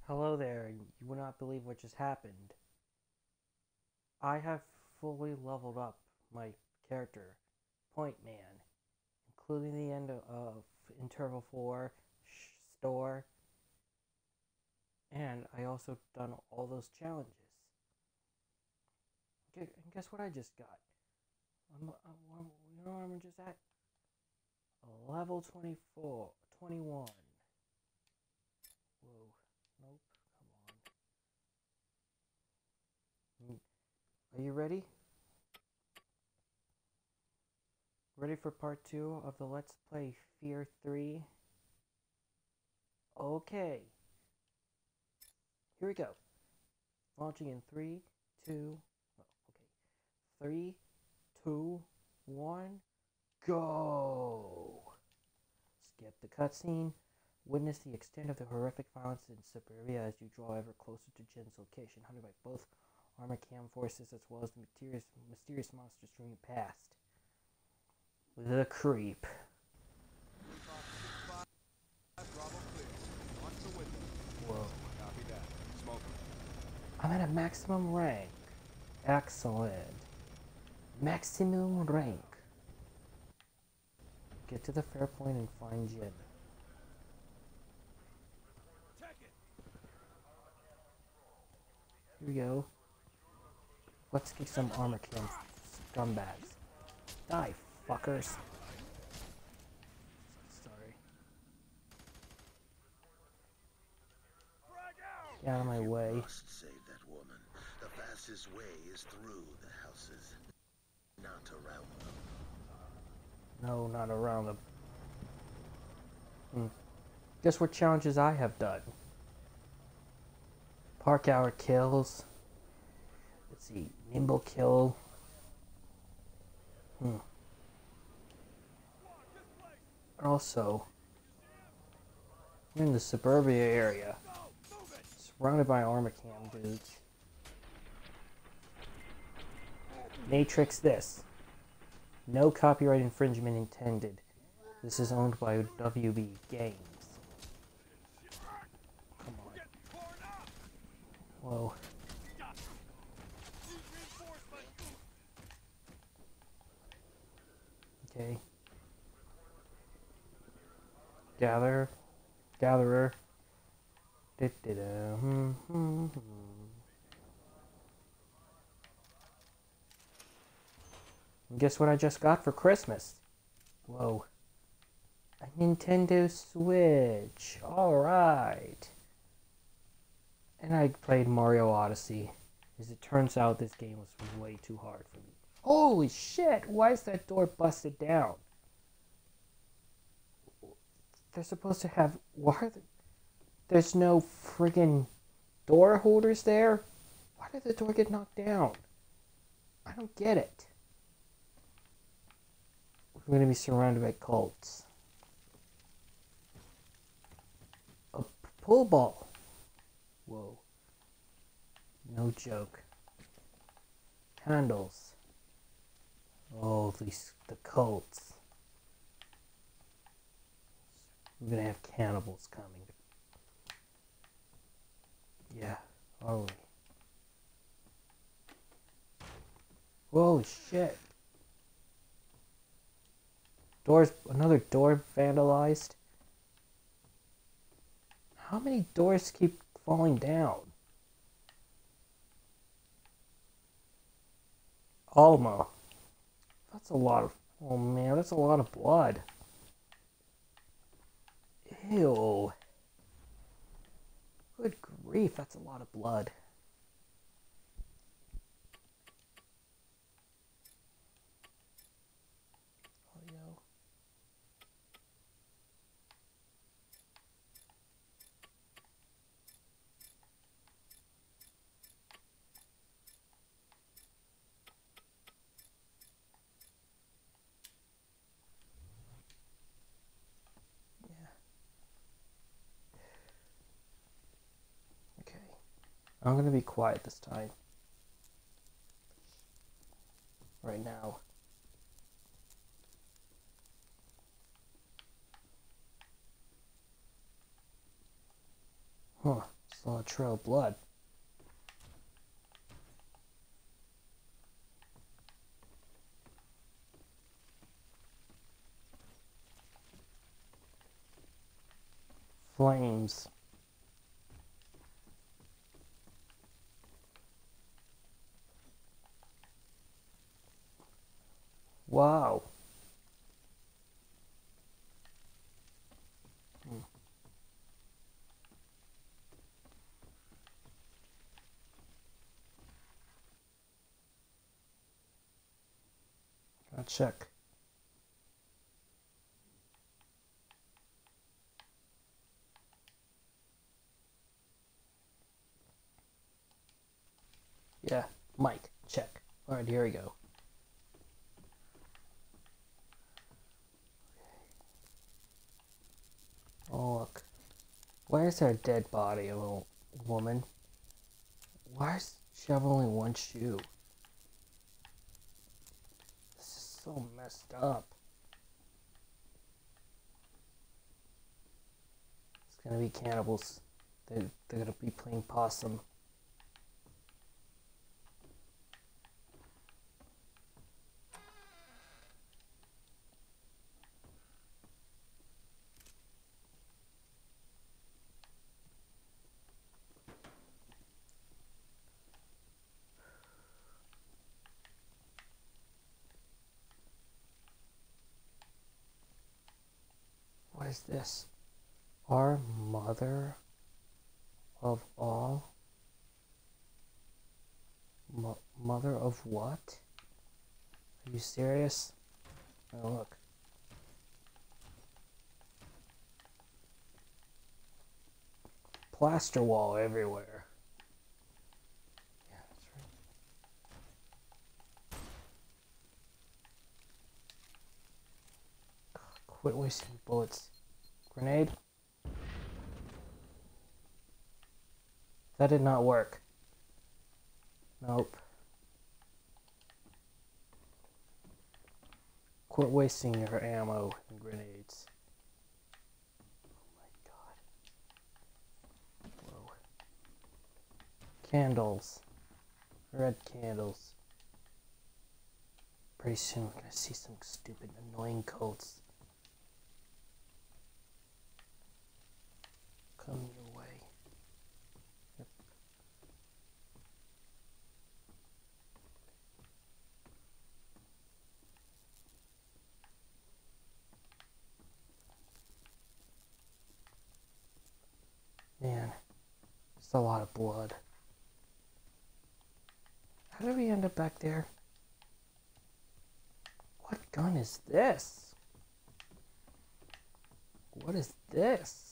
Hello there, you would not believe what just happened. I have fully leveled up my character, Point Man, including the end of Interval 4, Store, and I also done all those challenges. And guess what I just got? You know where I'm just at? Level 24, 21. Whoa, nope, come on. Are you ready? Ready for part 2 of the Let's Play F.E.A.R 3? Okay. Here we go. Launching in 3, 2, oh, okay. 3, 2, 1, go! Skip the cutscene. Witness the extent of the horrific violence in suburbia as you draw ever closer to Jen's location, hunted by both Armacham forces as well as the mysterious monsters from your past. The creep. Whoa. I'm at a maximum rank. Excellent. Maximum rank. Get to the F.E.A.R point and find Jen. Here we go. Let's kick some Armacham scumbags. Die, fuckers. Sorry. Get out of my way. You must save that woman. The fastest way is through the houses, not around them. No, not around them. Guess what challenges I have done? Park hour kills. Let's see. Nimble kill. Also, I'm in the suburbia area. Surrounded by Armacham dudes. Matrix this. No copyright infringement intended. This is owned by WB Games. Come on. Whoa. Okay. Gatherer. And guess what I just got for Christmas? Whoa. A Nintendo Switch. Alright. And I played Mario Odyssey. As it turns out, this game was way too hard for me. Holy shit! Why is that door busted down? They're supposed to have... There's no friggin' door holders there? Why did the door get knocked down? I don't get it. We're gonna be surrounded by cults. A pool ball. Whoa. No joke. Candles. Oh, the cults. We're gonna have cannibals coming. Yeah, are we? Holy shit. Another door vandalized. How many doors keep falling down? Alma. That's a lot of... Oh man, that's a lot of blood. Ew. Good grief, that's a lot of blood. Audio. Okay. I'm gonna be quiet this time. Right now. Huh. Saw a trail of blood. Flames. Wow. I'll check. Yeah, Mike, check. Alright, here we go. Oh, look. Why is there a dead body of a woman? Why does she have only one shoe? This is so messed up. It's gonna be cannibals. They're gonna be playing possum. What is this? Our mother of all? Mother of what? Are you serious? Oh, look. Plaster wall everywhere. Yeah, that's right. Quit wasting bullets. Grenade? That did not work. Nope. Quit wasting your ammo and grenades. Oh my god. Whoa. Candles. Red candles. Pretty soon we're gonna see some stupid annoying cults come your way. Yep. Man, it's a lot of blood. How did we end up back there? What gun is this? What is this?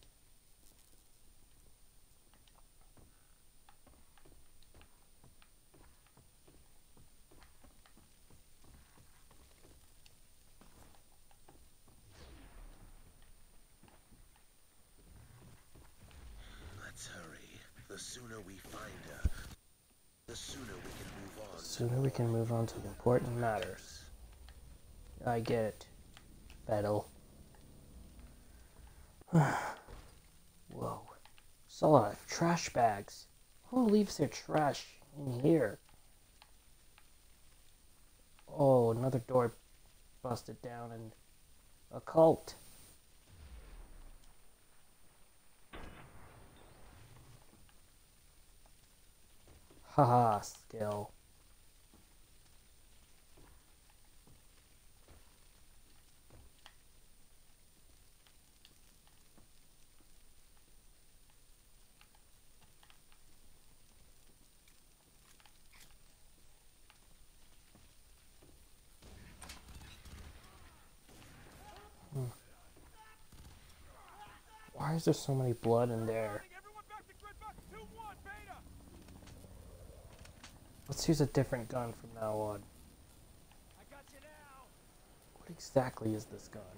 Let's hurry. The sooner we find her, the sooner we can move on. The sooner we can move on to important matters. I get it, Battle. Whoa. Saw a lot of trash bags. Who leaves their trash in here? Oh, another door busted down and a cult. Haha, skill. Why is there so many blood in there? Let's use a different gun from now on. What exactly is this gun?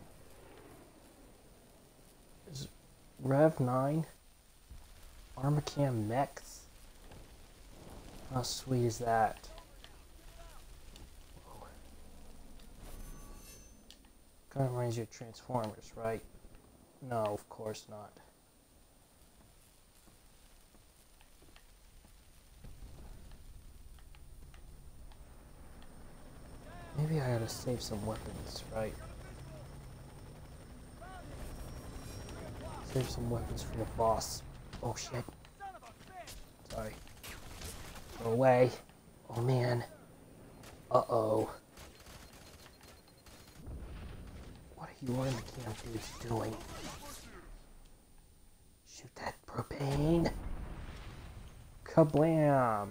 Is Rev 9? Armacham mechs? How sweet is that? Whoa. Kind of reminds you of Transformers, right? No, of course not. Maybe I gotta save some weapons, right? Save some weapons for the boss. Oh shit. Sorry. Go away. Oh man. Uh-oh. What are you in the camp dudes doing? Shoot that propane. Kablam.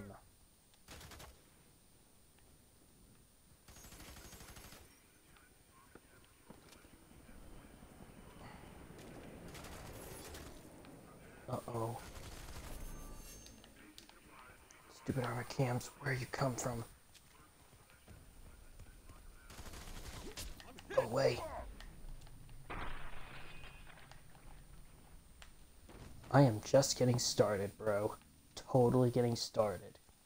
Uh-oh. Stupid Armachams, where you come from? Go away. I am just getting started, bro. Totally getting started.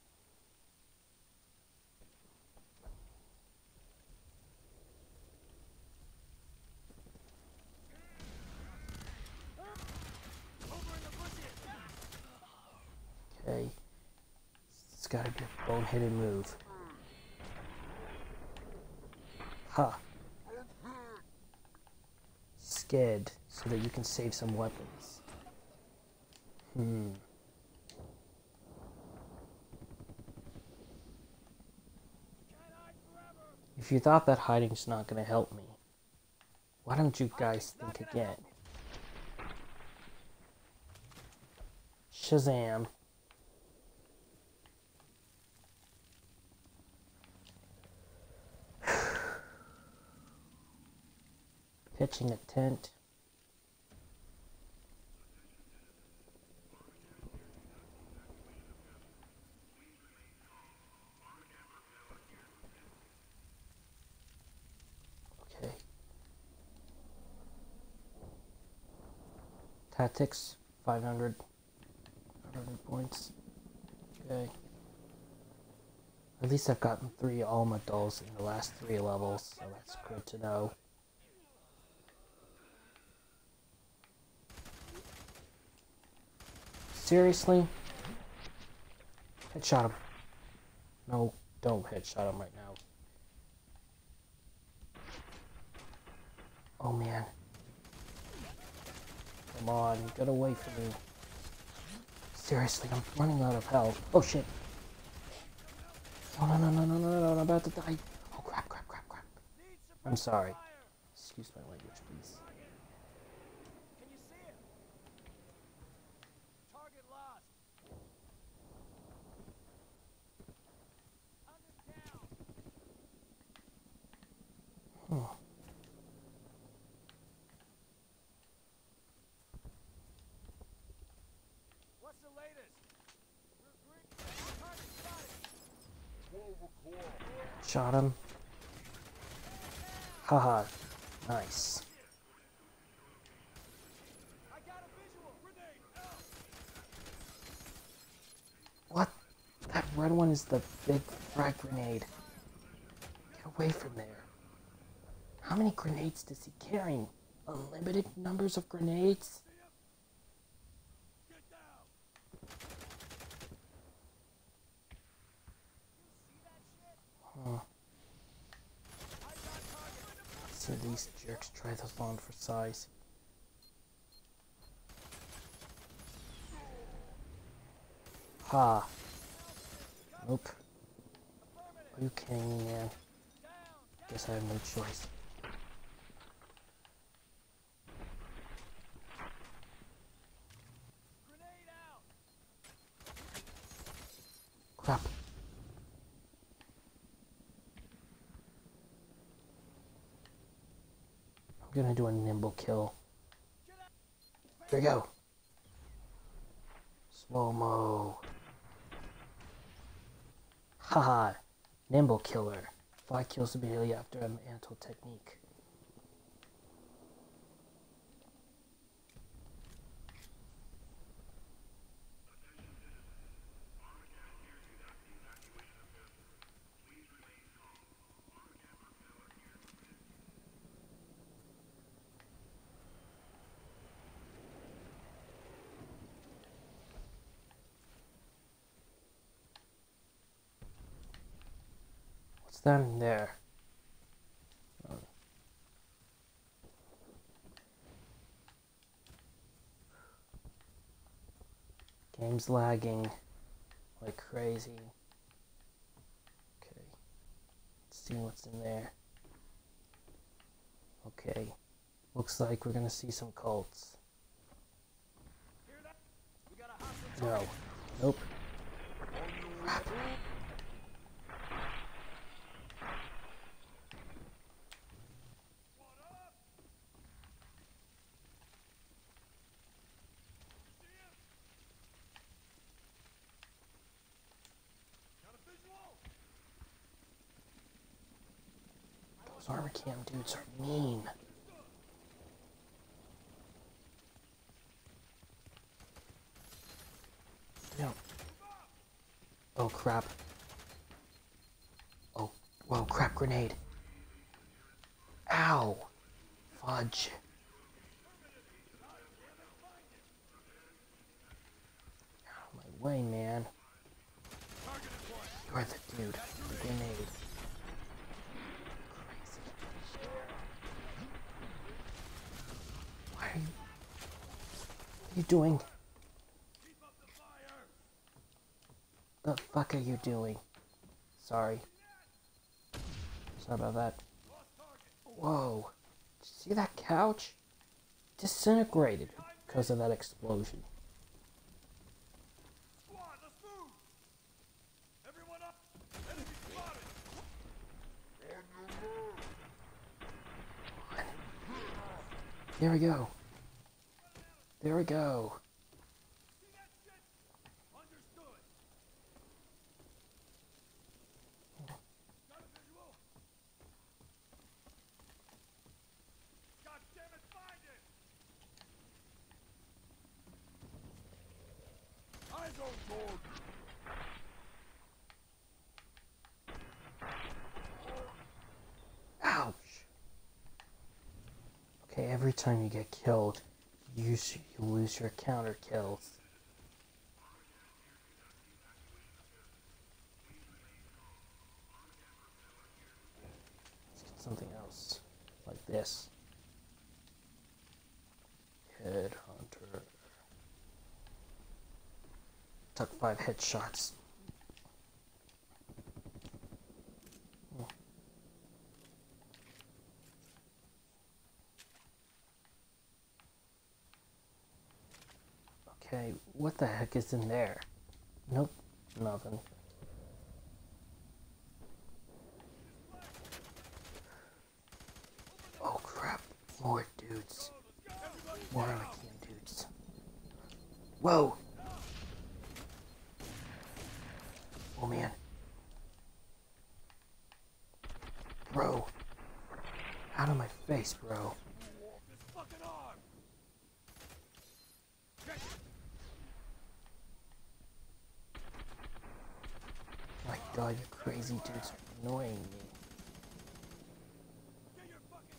Okay. It's gotta be a boneheaded move. Ha! Sked, so that you can save some weapons. If you thought that hiding's not gonna help me, why don't you guys think again? Shazam. Pitching a tent. Okay. Tactics, 500 points. Okay. At least I've gotten 3 Alma dolls in the last 3 levels, so that's good to know. Seriously? Headshot him. No, don't headshot him right now. Oh man. Come on, get away from me. Seriously, I'm running out of health. Oh shit. Oh no, no, no, no, no, no, I'm about to die. Oh crap, crap, crap, crap. I'm sorry. Excuse my language, please. Can you see it? Target lost. Hunt him down. Oh. What's the latest? Target spotted. Shot him. Haha. Nice. I got a visual. Grenade out. What? That red one is the big frag grenade. Get away from there. How many grenades does he carry? Unlimited numbers of grenades? Get down. Huh. See these jerks try this on for size. Ha. Nope. Are you kidding me, man? Guess I have no choice. Grenade out. Crap. I'm gonna do a nimble kill. Here we go. Slow-mo. Haha. Nimble killer. 5 kills immediately after a mantle technique. What's that in there? game's lagging like crazy. Okay. Let's see what's in there. Okay. Looks like we're gonna see some cults. Hear that? We got a hostage No. target. Nope. Crap. What up? You see him? Got a visual? Those Armacham dudes are mean. No. Oh crap. Oh, whoa, crap, grenade. Ow! Fudge. Out of my way, man. You're the dude. The grenade. Crazy. Why are you... What are you doing? Keep up the fire. The fuck are you doing? Sorry. Sorry about that. Lost target. Whoa. Did you see that couch? Disintegrated because of that explosion. Squad, let's move. Everyone up. Enemy spotted. There we go. There we go. See that shit? Understood. Got a visual? God damn it, find it! Eyes on board. Ouch. Okay, every time you get killed, you lose your counter kills. Let's get something else, like this. Headhunter. Took 5 headshots. Okay, what the heck is in there? Nope, nothing. Oh crap, more dudes. More Armacham dudes. Whoa! Oh man. Bro. Out of my face, bro. This fucking arm. Check it. My god, you crazy dudes are annoying me. Get your fucking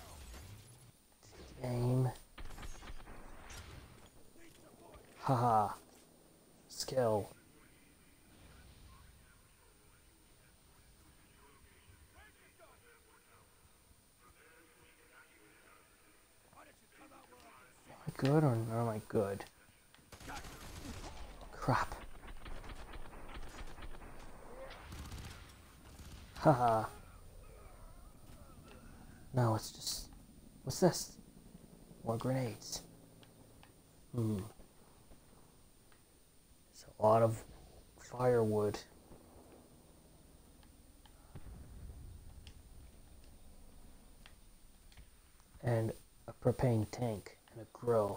head down. Aim. Need support. Haha. Skill. Where'd you go? Why don't you come out where I can see? Am I good or am I good? Crap. Haha. No, it's just... What's this? More grenades. There's a lot of firewood. And a propane tank and a grill.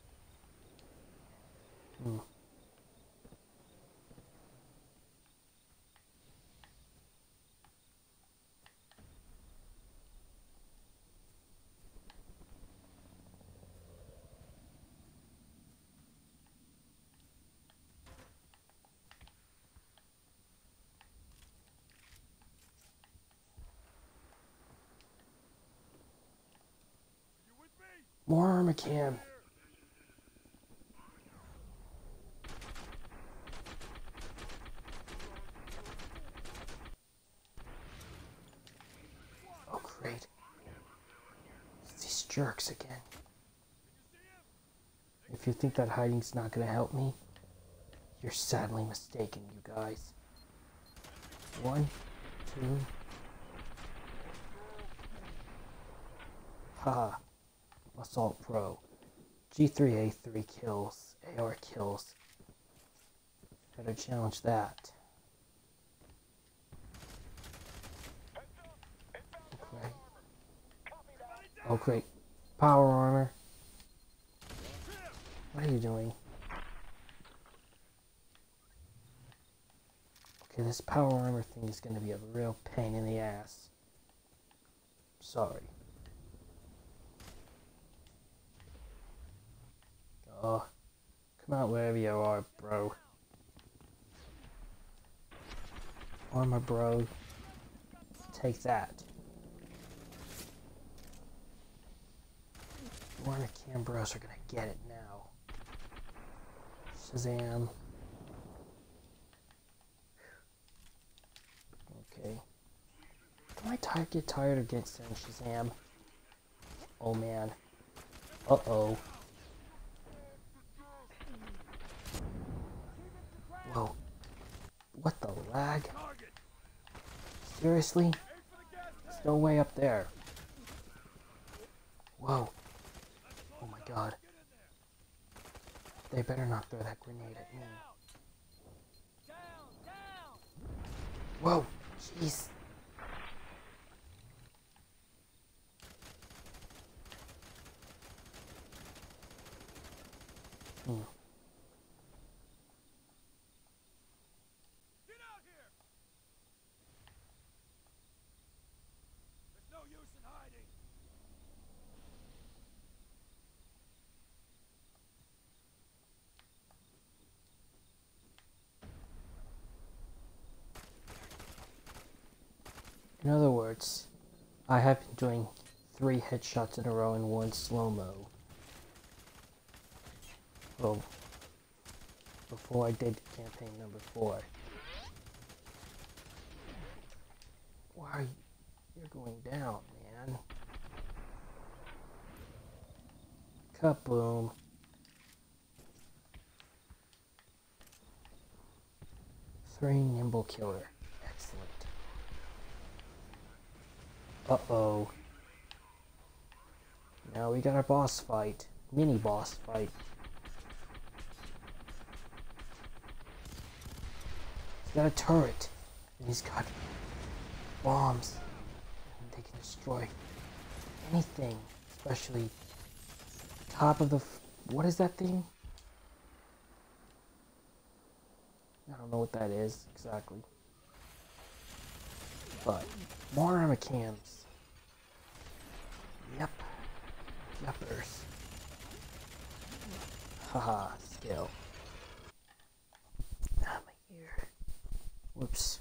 You with me? More Armacham. Oh great. It's these jerks again. Did you see him? If you think that hiding's not gonna help me, You're sadly mistaken, you guys. 1, 2. Haha. Assault Pro. G3A3 kills. AR kills. Better challenge that. Okay. Oh great. Power armor. What are you doing? Okay, this power armor thing is going to be a real pain in the ass. Sorry. Oh, come out wherever you are, bro. Armor, bro. Take that. Armacham bros are going to get it now. Shazam. Okay. Am I get tired of getting saying Shazam? Oh man. Uh-oh. Whoa. What the lag? Seriously? There's no way up there. Whoa. Oh my god. They better not throw that grenade at me. Whoa. Jeez. Hmm. Get out here! There's no use in hiding. In other words, I have been doing 3 headshots in a row in 1 slow-mo. Well, before I did campaign number 4. Why are you? You're going down, man. Kaboom. Three nimble killer. Excellent. Uh-oh. Now we got a boss fight. Mini boss fight. He's got a turret. And he's got bombs. And they can destroy anything. Especially top of the... What is that thing? I don't know what that is exactly. But more Armachams. Yep. Yuppers. Haha, skill. Ah, my ear. Whoops.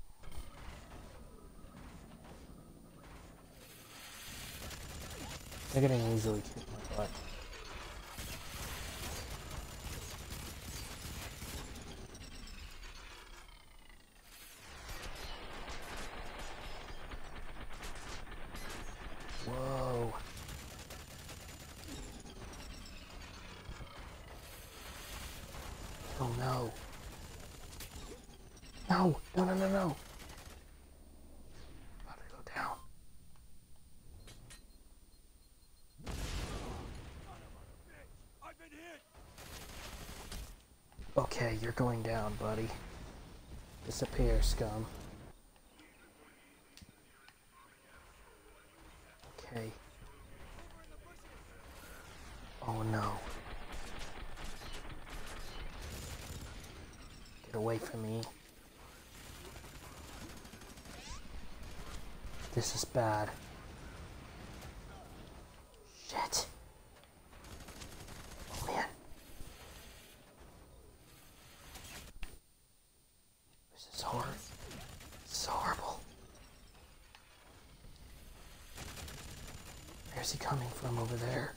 They're gonna easily kick my butt. Whoa. Oh no. No, no, no, no, no. About to go down. I've been hit. Okay, you're going down, buddy. Disappear, scum. Okay. Oh no. Get away from me. This is bad. Shit. Oh man. This is horrible. This is horrible. Where's he coming from over there?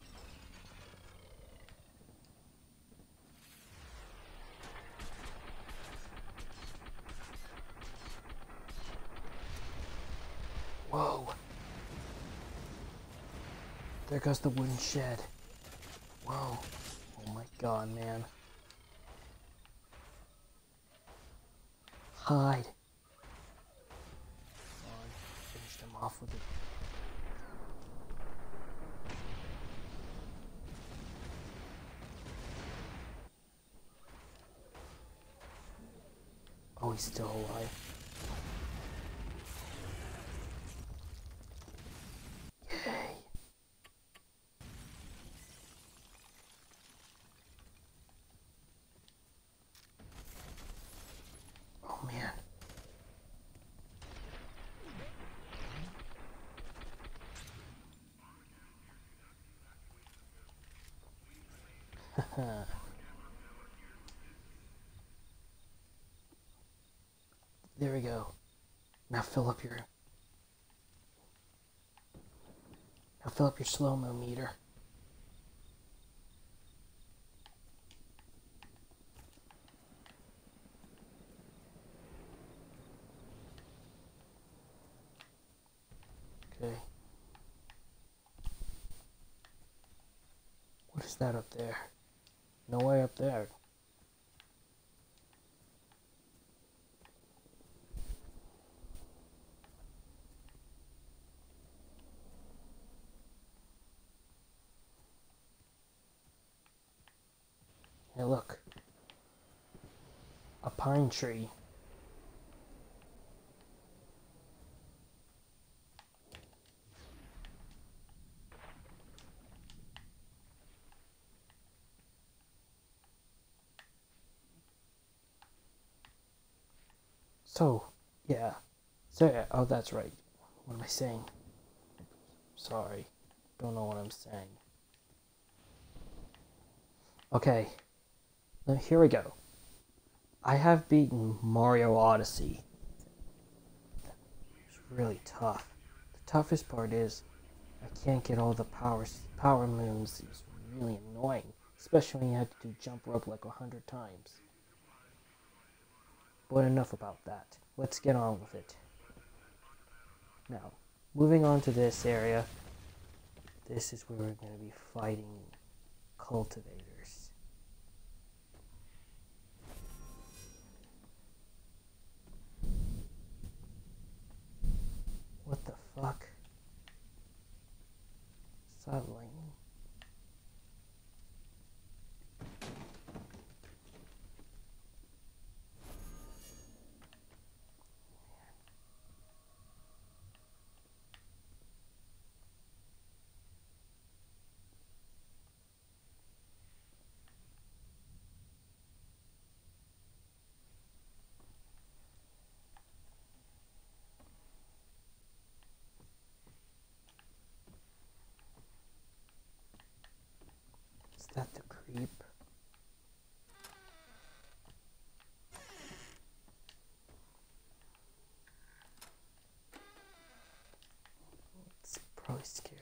Whoa. There goes the wooden shed. Whoa. Oh my god, man. Hide. Come on, finish them off with it. Oh, he's still alive. Yay. Oh man. There we go. Now fill up your slow-mo meter. Okay. What is that up there? No way up there. Hey, look. A pine tree. So, yeah. So, yeah. Oh, that's right. What am I saying? Sorry. Don't know what I'm saying. Okay. Now, here we go. I have beaten Mario Odyssey. It's really tough. The toughest part is I can't get all the power moves. It's really annoying. Especially when you have to do jump rope like 100 times. But enough about that. Let's get on with it. Now, moving on to this area. This is where we're going to be fighting cultivators. What the fuck? Is that lightning? Is that the creep? It's probably scared.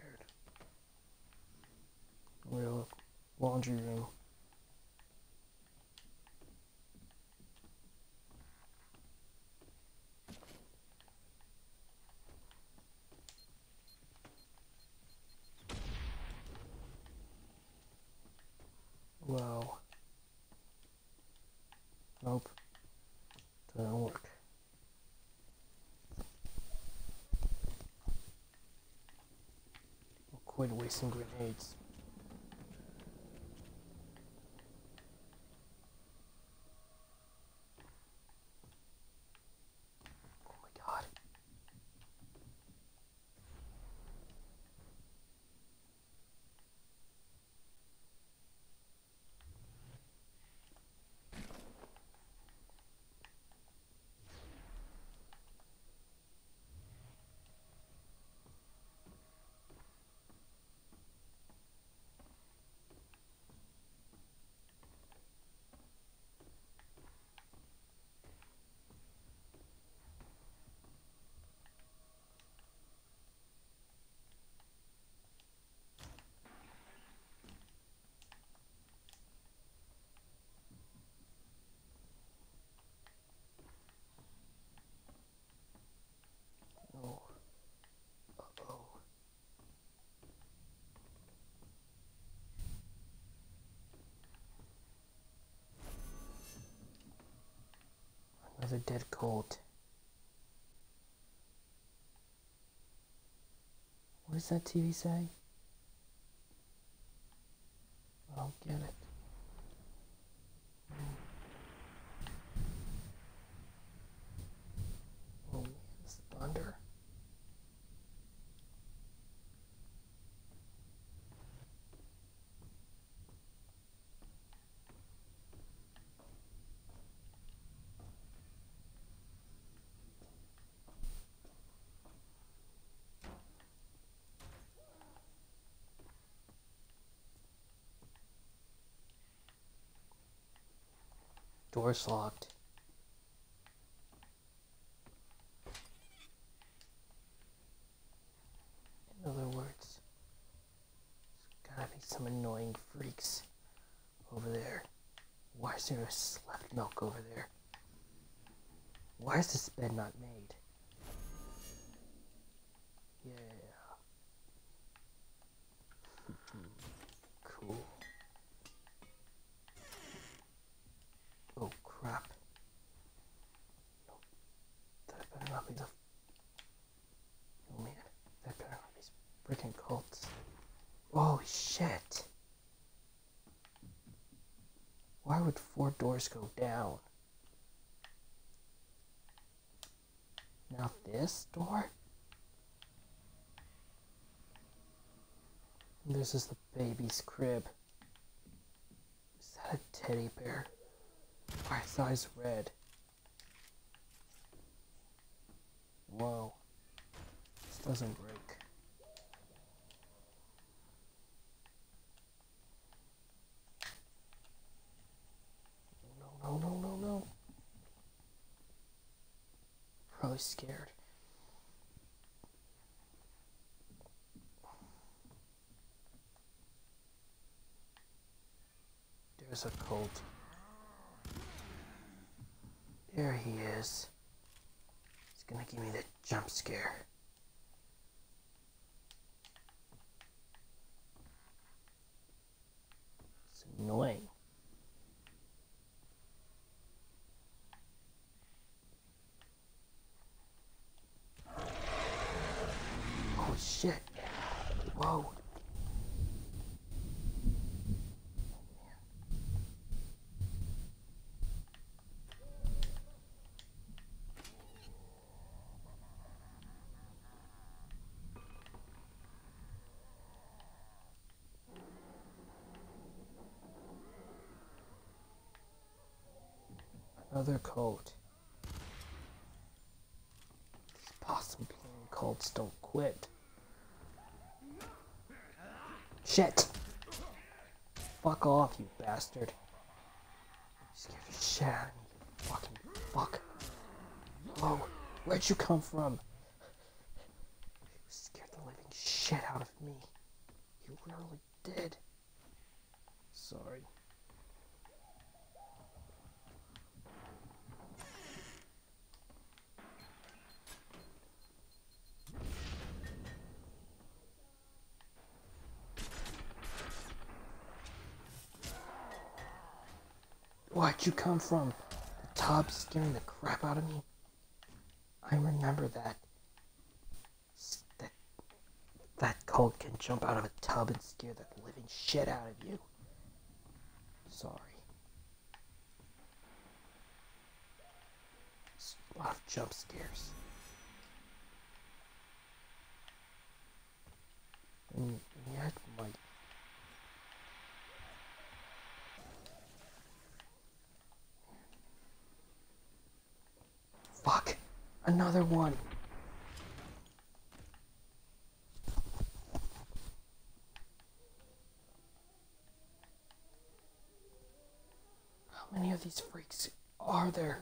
Real laundry room. Wow. Nope. Doesn't work. I'll quit wasting grenades. Oh my god. Another dead colt. What does that TV say? I don't get it. Oh man, this thunder. Door's locked. In other words, there's gotta be some annoying freaks over there. Why is there a left milk over there? Why is this bed not made? Yeah. Cool. Oh crap. No, that better not be the... Oh man, that better not be freaking cults. Oh shit. Why would 4 doors go down? Now this door? And this is the baby's crib. Is that a teddy bear? Why is his eyes red? Whoa. This doesn't break. No, no, no, no, no. Probably scared. There's a colt. There he is. He's gonna give me the jump scare. It's annoying. Oh shit. Whoa. Another colt. These possum playing colts don't quit. Shit! Fuck off, you bastard. You scared the shit out of me, you fucking fuck. Whoa, where'd you come from? You scared the living shit out of me. You literally did. Sorry. Where'd you come from? The tub scaring the crap out of me? I remember that. That colt can jump out of a tub and scare the living shit out of you. Sorry. It's a lot of jump scares. And yet, my... Fuck! Another one! How many of these freaks are there?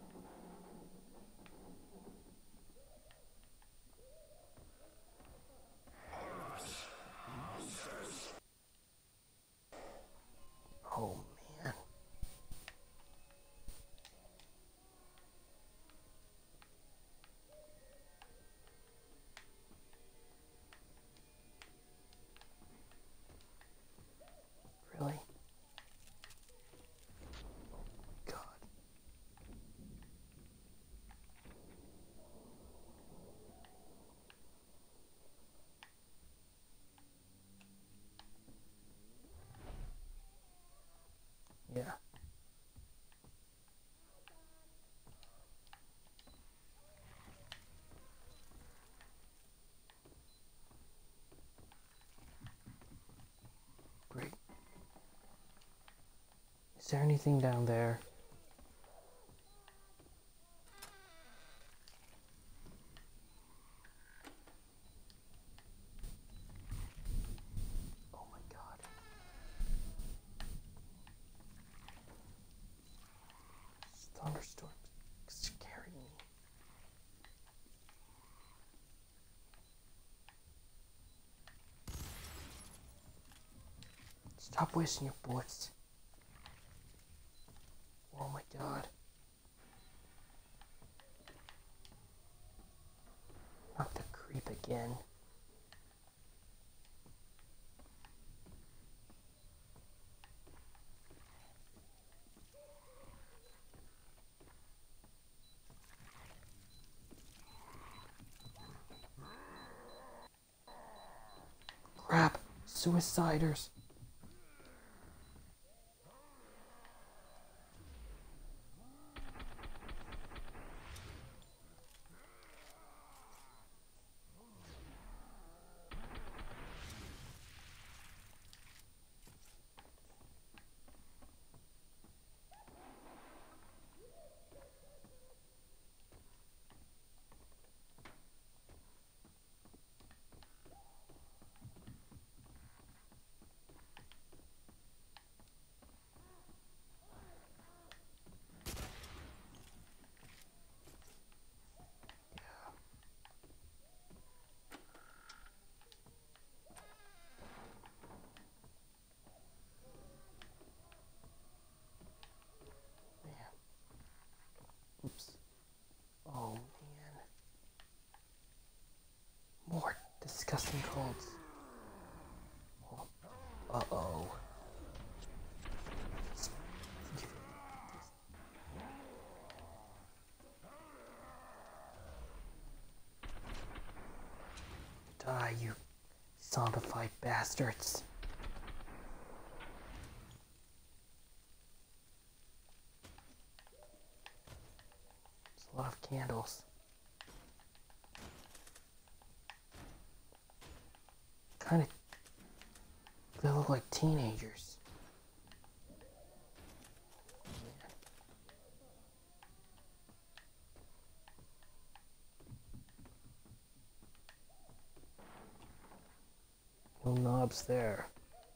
Oh man. Really? God. Is there anything down there? Oh my god. This thunderstorm is scaring me. Stop wasting your bullets. Oh my god. Not the creep again. Crap! Suiciders! Oops. Oh man. More disgusting colds. Uh-oh. Die, you zombified bastards. There's a lot of candles. Kind of, they look like teenagers. No knobs there.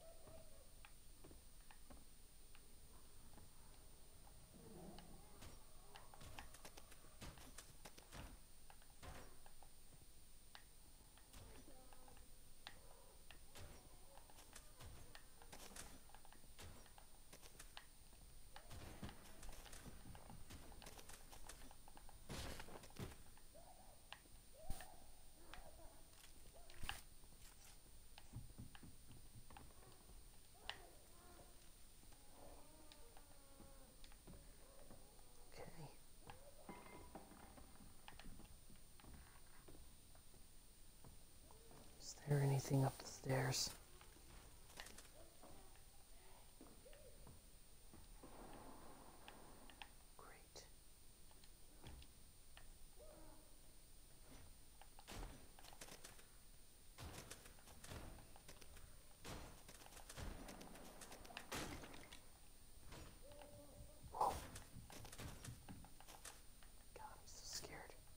Okay. Is there anything up the stairs? Great. Whoa. God, I'm so scared.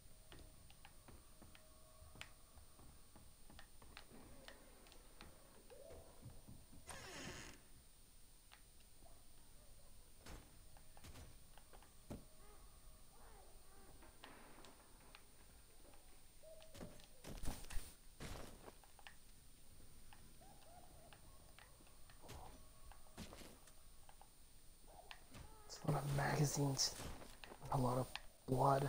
It's a lot of magazines and a lot of blood.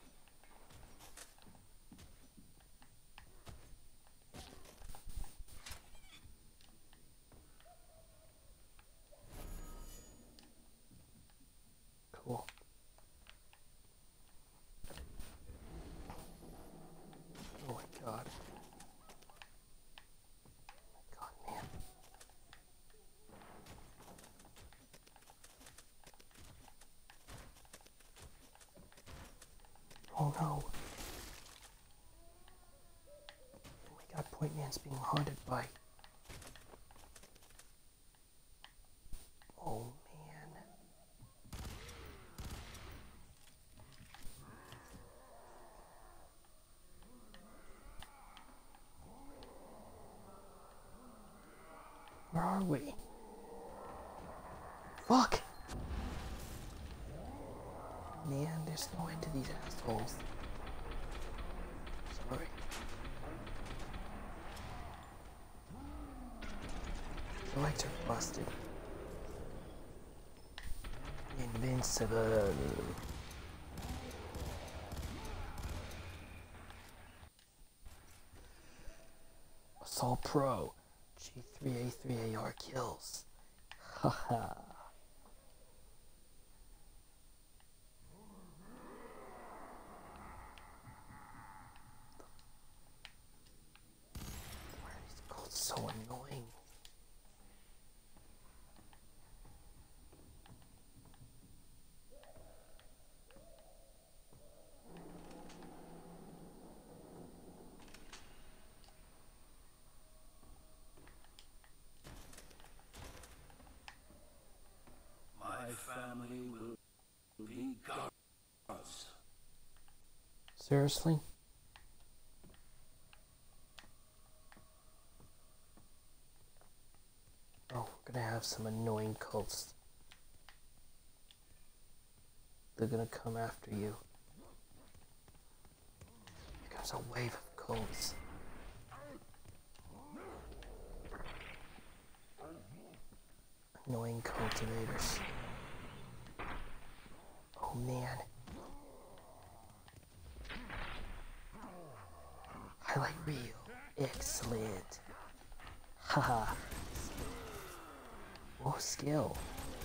Cool. Oh my god. Oh my god, man. Oh no. Oh my god, Point Man's being haunted by. Oh man. Where are we? Fuck! Man, there's no end to these assholes. Sorry. The legs are busted. Invincible. Assault Pro. G3A3AR kills. Haha. Why are these colts so annoying? My family will be gods. Seriously? Oh, we're gonna have some annoying cults. They're gonna come after you. Here comes a wave of cults. Annoying cultivators. Oh man. Highlight reel. Excellent. Haha. Oh, skill.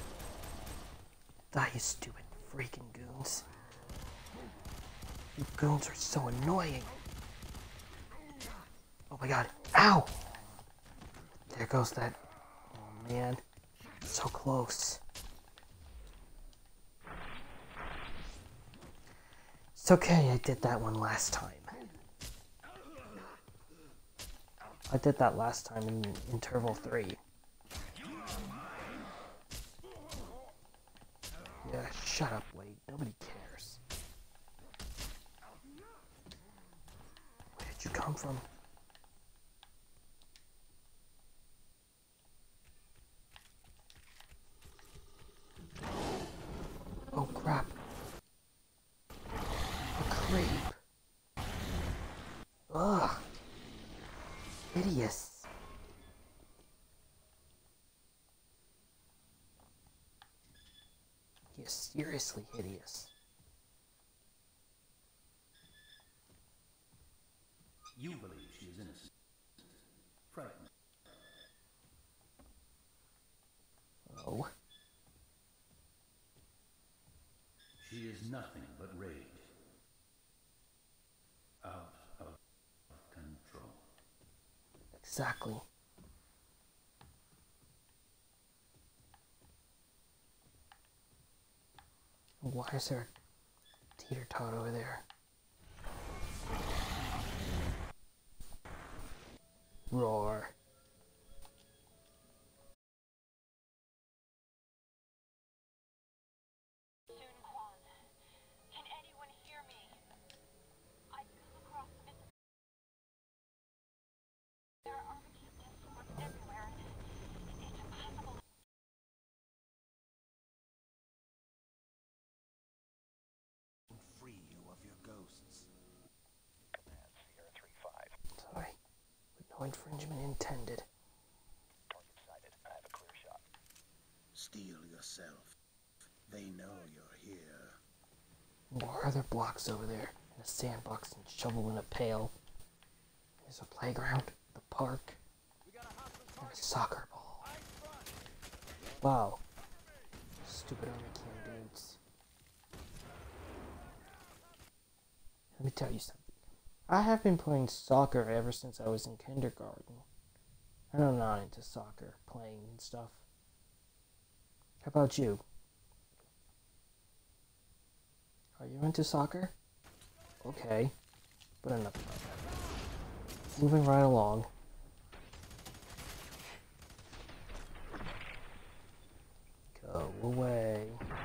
Die, you stupid freaking goons. You goons are so annoying. Oh my god. Ow! There goes that. Oh man. So close. It's okay, I did that one last time. I did that last time in interval 3. Yeah, shut up, Wade. Nobody cares. Where did you come from? Oh crap. A creep. Ugh. Hideous. He is seriously hideous. You believe she is innocent. Frightened. Oh. She is nothing but rage. Out of control. Exactly. Why is there a teeter-tot over there? Roar. Can anyone hear me? I've come across the missing. There are Armacham Robots everywhere, and it's impossible. Free you of your ghosts. F.E.A.R 3-5. Sorry. With no infringement intended. Target sighted. I have a clear shot. Steel yourself. They know you're here. More other blocks over there. And a sandbox and shovel in a pail. There's a playground, the park, and a soccer ball. Wow. Stupid Armacham dudes. Let me tell you something. I have been playing soccer ever since I was in kindergarten. And I'm not into soccer, playing and stuff. How about you? Are you into soccer? Okay. But enough about that. Moving right along. Go away.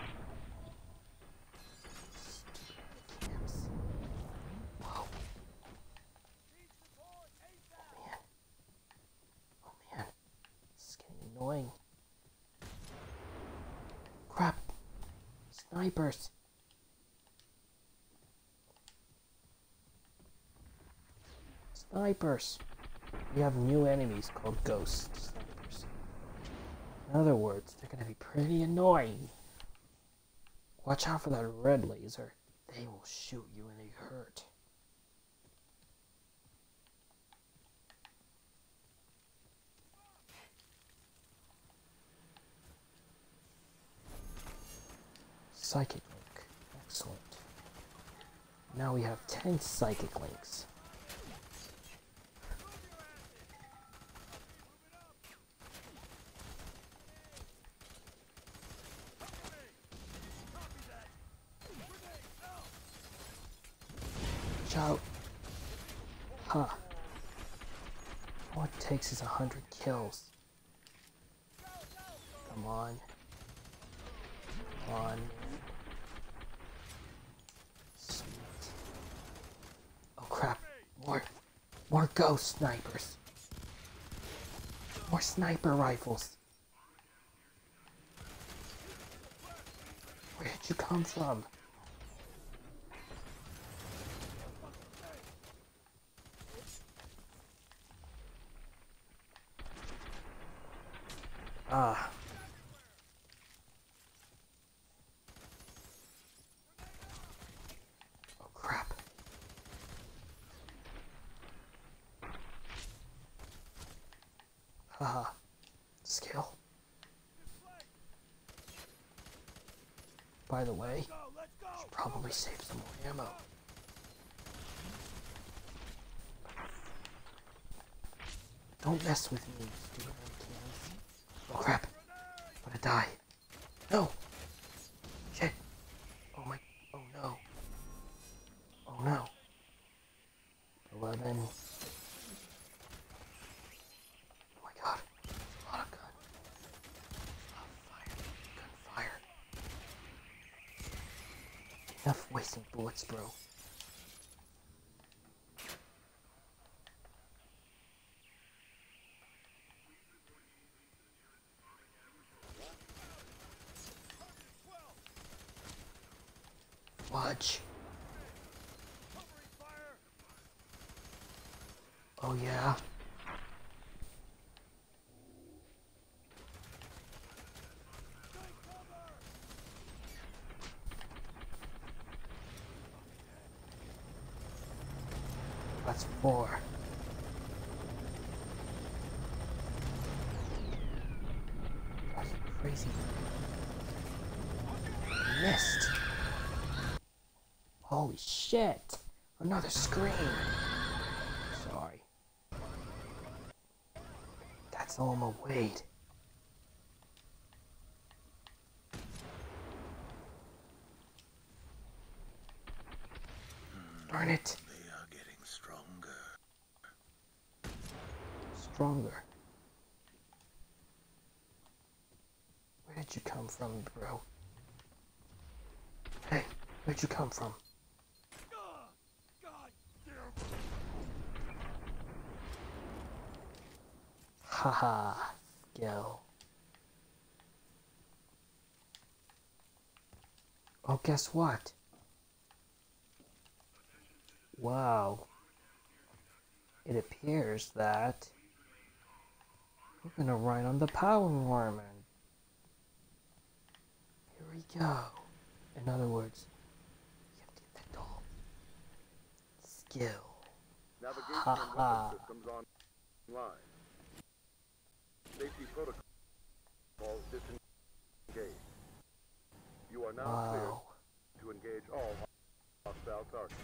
Whoa. Oh man. Oh man. This is getting annoying. Crap. Snipers. Snipers. We have new enemies called ghost snipers. In other words, they're gonna be pretty annoying. Watch out for that red laser. They will shoot you and they hurt. Psychic link. Excellent. Now we have 10 psychic links. Watch out. Huh. All it takes is 100 kills. Come on. Come on. Sweet. Oh crap. More ghost snipers. More sniper rifles. Where did you come from? Ah. Oh crap. Haha. Skill. By the way, should probably save some more ammo. Don't mess with me, stupid kids. Oh crap. I'm gonna die. No! Shit! Oh my. Oh no. Oh no. 11. Oh my god. A lot of gun. Gunfire. Enough wasting bullets, bro. Watch. Oh yeah. That's 4. That's crazy. Missed. Holy shit! Another screen! Sorry. That's all my weight. Darn it! They are getting stronger. Stronger. Where did you come from, bro? Hey, where'd you come from? Haha, skill. Oh, guess what? Wow. It appears that we're gonna ride on the power armor. Here we go. In other words, you have to get the doll. Skill. Navigation Ha and ha. weapon systems online. Safety protocols disengaged. You are now cleared Wow. to engage all hostile targets.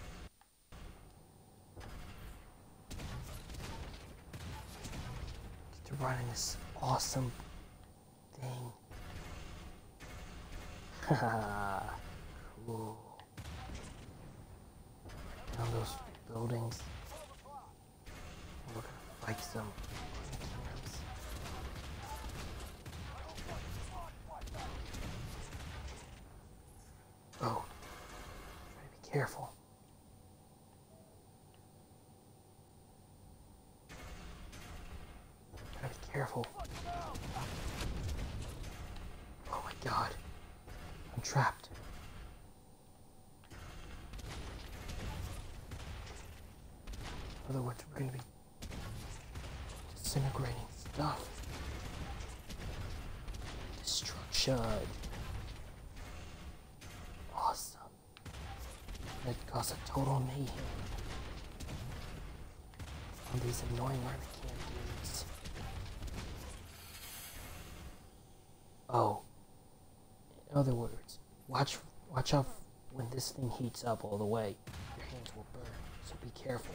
Get to ride in this awesome thing. Haha. Cool. Down those buildings. We're gonna fight some camps. Oh. Try to be careful. Gotta be careful. God. I'm trapped. In other words, we're gonna be disintegrating stuff. Destruction. Awesome. That caused a total mayhem on these annoying Armacham dudes. Oh. In other words, watch out when this thing heats up all the way. Your hands will burn, so be careful.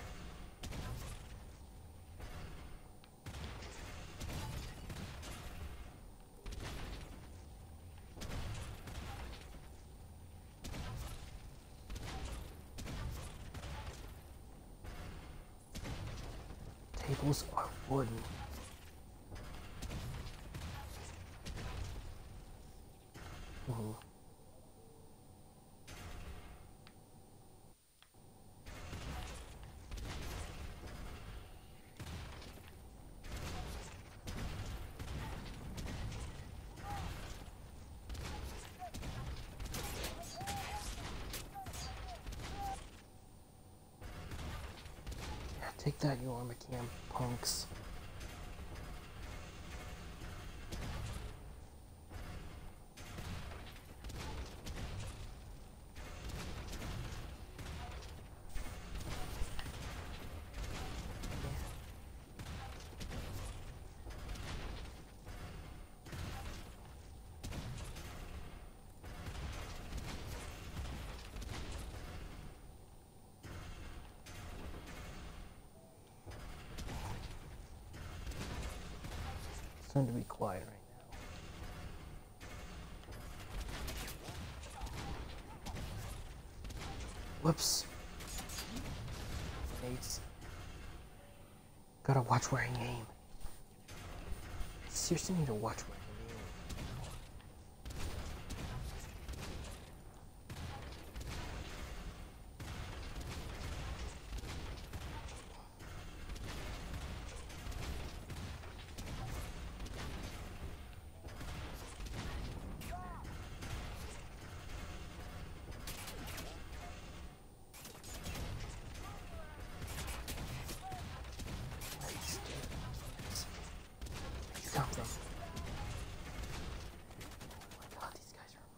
Tables are wooden. Ooh. Yeah, take that, you Armacham punks. It's time to be quiet right now. Whoops. Mates. Gotta watch where I aim. I seriously need to watch where I aim. Come from. Oh my god, these guys are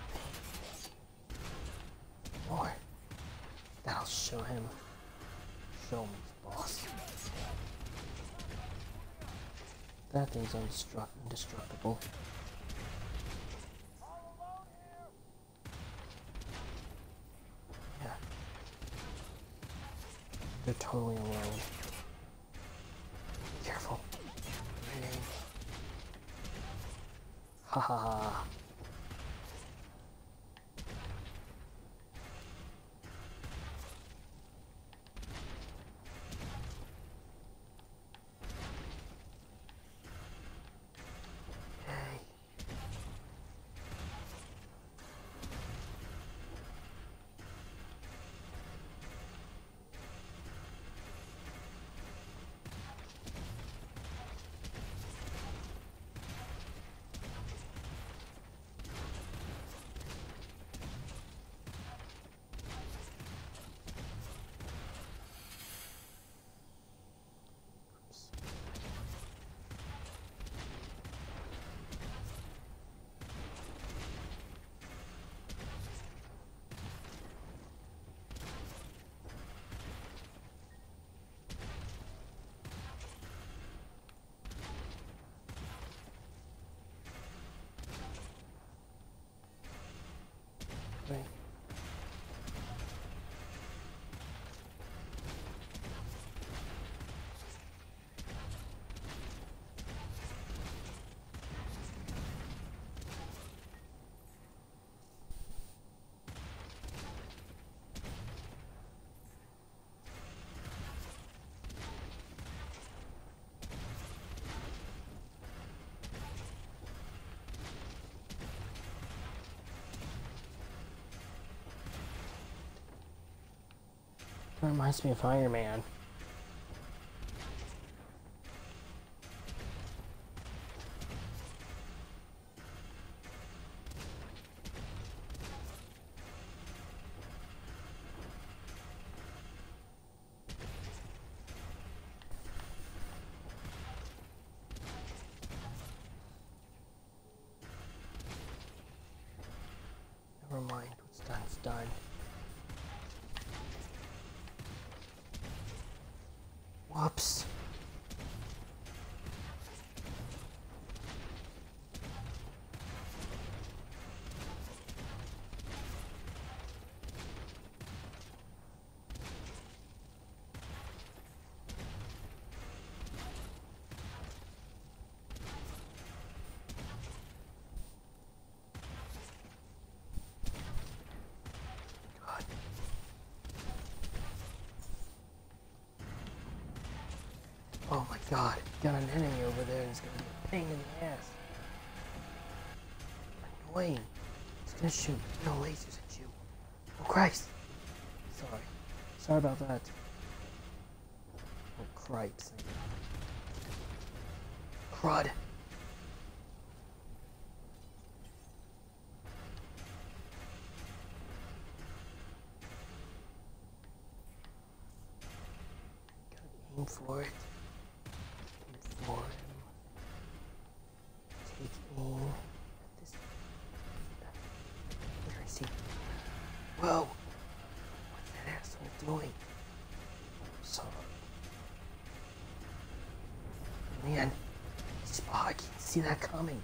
really big. More. That'll show him. Show him his boss. That thing's indestructible. Yeah. They're totally alone. Careful. Ha ha ha. Yay. Right. That reminds me of Iron Man. almost done. Whoops. Oh my god, got an enemy over there and it's gonna be a pain in the ass. Annoying. It's gonna shoot no lasers at you. Oh Christ! Sorry. Sorry about that. Oh cripes. Crud. Gotta aim for it. For him. Take aim at this. Where is he? Whoa! What's that asshole doing? Sorry. Man, I can't see that coming.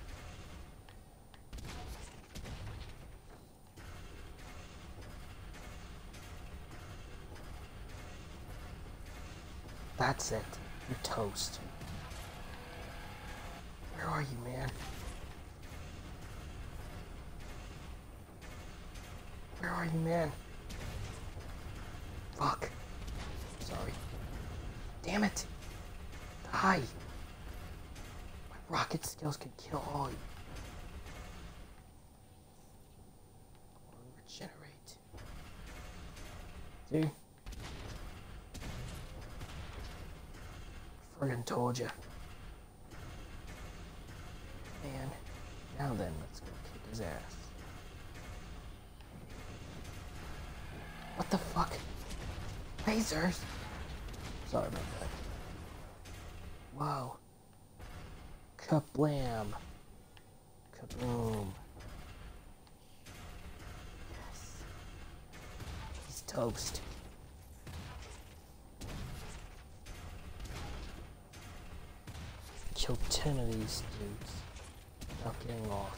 That's it. You're toast. Where are you, man? Where are you, man? Fuck. Sorry. Damn it. Die. My rocket skills could kill all you. Regenerate. See? Friggin' told ya. Man. Now then, let's go kick his ass. What the fuck? Lasers? Sorry about that. Wow. Kablam. Kaboom. Yes. He's toast. Kill 10 of these dudes without getting off.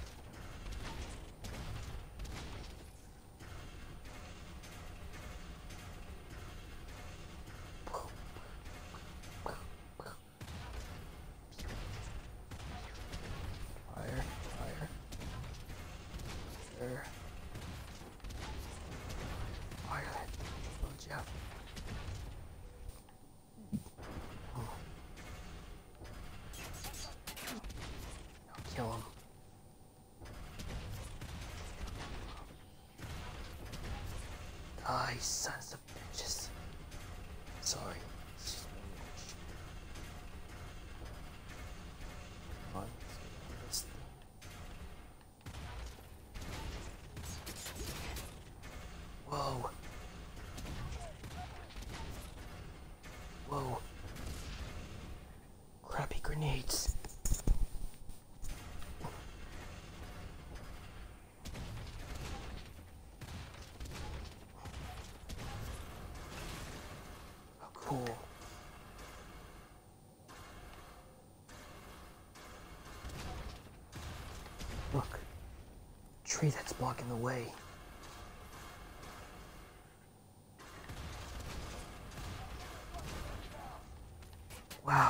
Fire, fire. There. Fire that. Oh, Jeff. Kill him. Die, sons of bitches. Sorry. It's just one. Come on, let's get this thing. Whoa. Whoa. Crappy grenades. Cool. Look, tree that's blocking the way. Wow.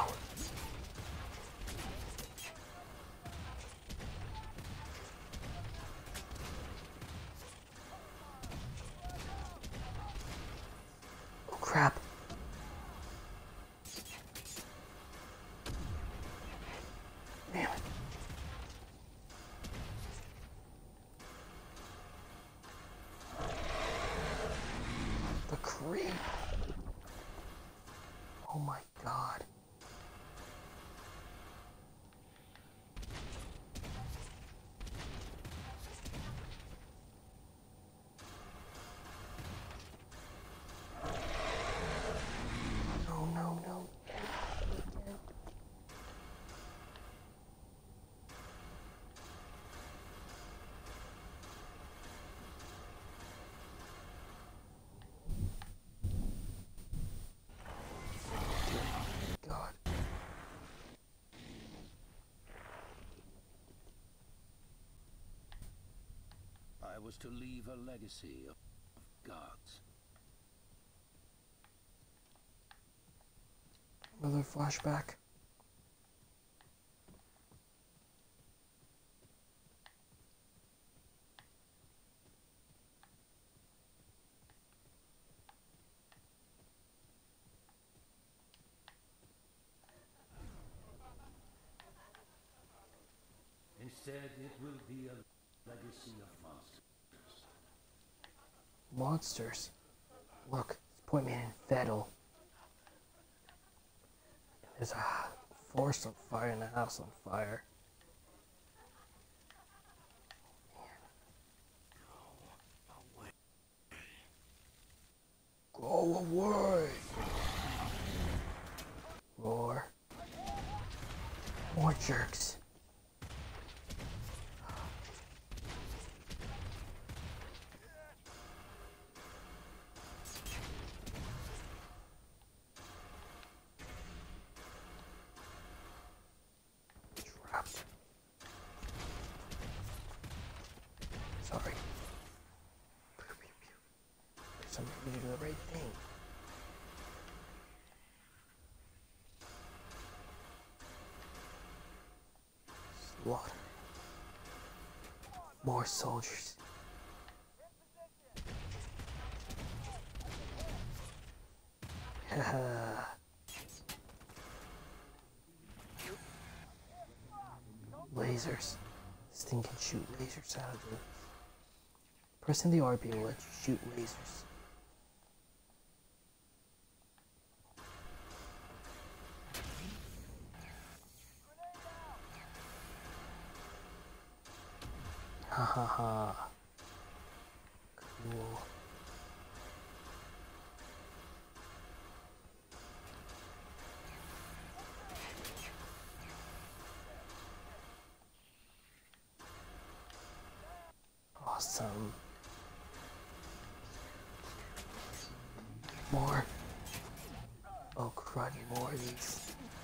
Oh crap. Damn it. was to leave a legacy of gods. Another flashback. Instead, it will be a legacy of monsters. Monsters. Look, it's Point Man and Fettle. There's a forest on fire and a house on fire. Go away! More. More jerks. Trapped. Sorry. Somebody to do the right thing. Slaughter. More soldiers. Lasers. This thing can shoot lasers out of it. Pressing the RB will let you shoot lasers. Ha ha ha. Cool. Awesome. More. Oh crud, more of these.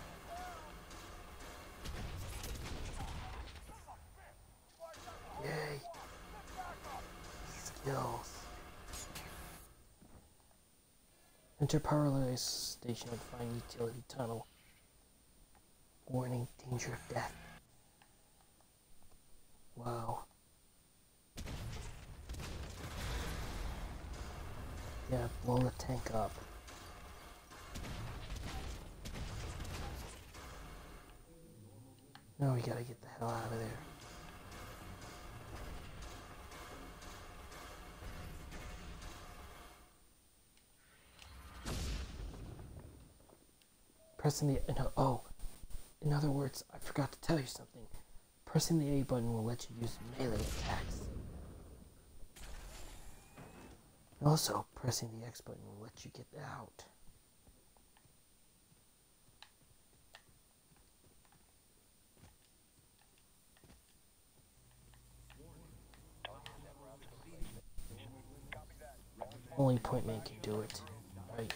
Yay. Skills. Enter power relay station and find utility tunnel. Warning, danger of death. Wow. Yeah, blow the tank up. Now we gotta get the hell out of there. Pressing the in other words, I forgot to tell you something. Pressing the A button will let you use melee attacks. Also, pressing the X button will let you get out. Only Point Man can do it, right?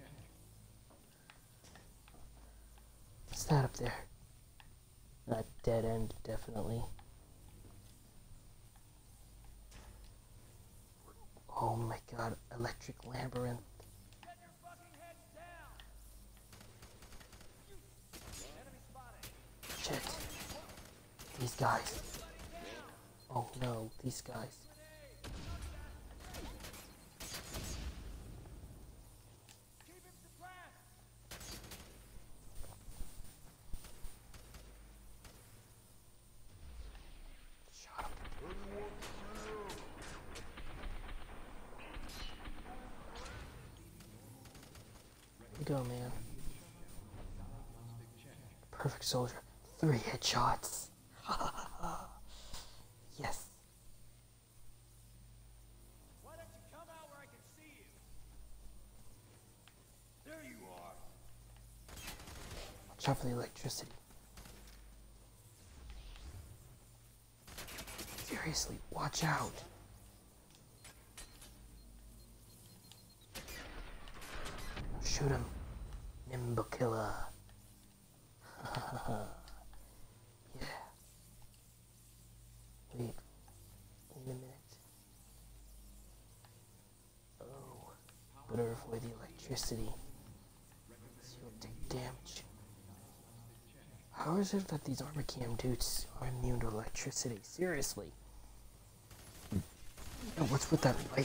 What's that up there? Not dead end, definitely. Oh my god, electric labyrinth. Get your fucking heads down! Enemy spotted! Shit. These guys. Oh no, these guys. Keep him suppressed! Shut up. Here you go, man. Perfect soldier. 3 headshots. Yes. Why don't you come out where I can see you? There you are. Watch out for the electricity. Seriously, watch out. Shoot him. Nimble killer. Yeah. Wait. In a minute. avoid the electricity. So you'll take damage. How is it that these Armacham dudes are immune to electricity? Seriously. Yo, what's with that light?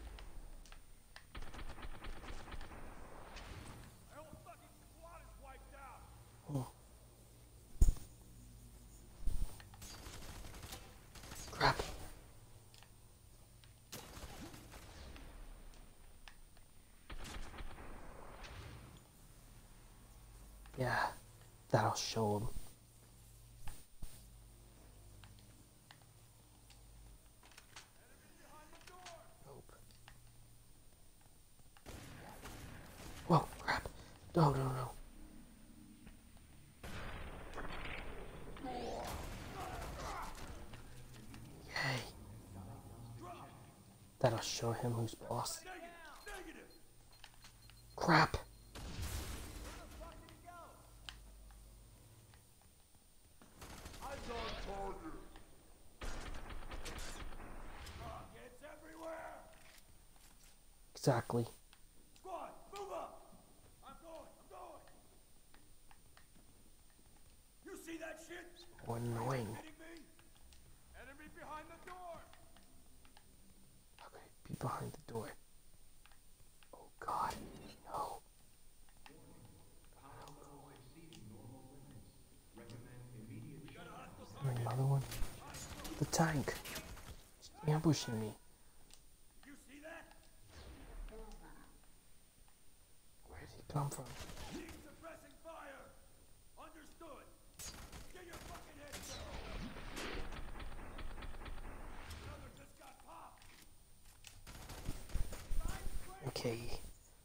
My whole fucking squad is wiped out. Oh. Crap. Yeah, that'll show him. Nope. Whoa, crap. No, no, no. Yay. That'll show him who's boss. Negative. Crap. It's everywhere. Exactly. Squad, move up. I'm going. You see that shit? More annoying. Hitting me? Enemy behind the door. Okay, be behind the door. Oh god, no. Is there another one? The tank. It's ambushing me. You see that? Where did he come from? Keep suppressing fire. Understood. Get your fucking head down. Another just got popped. Okay.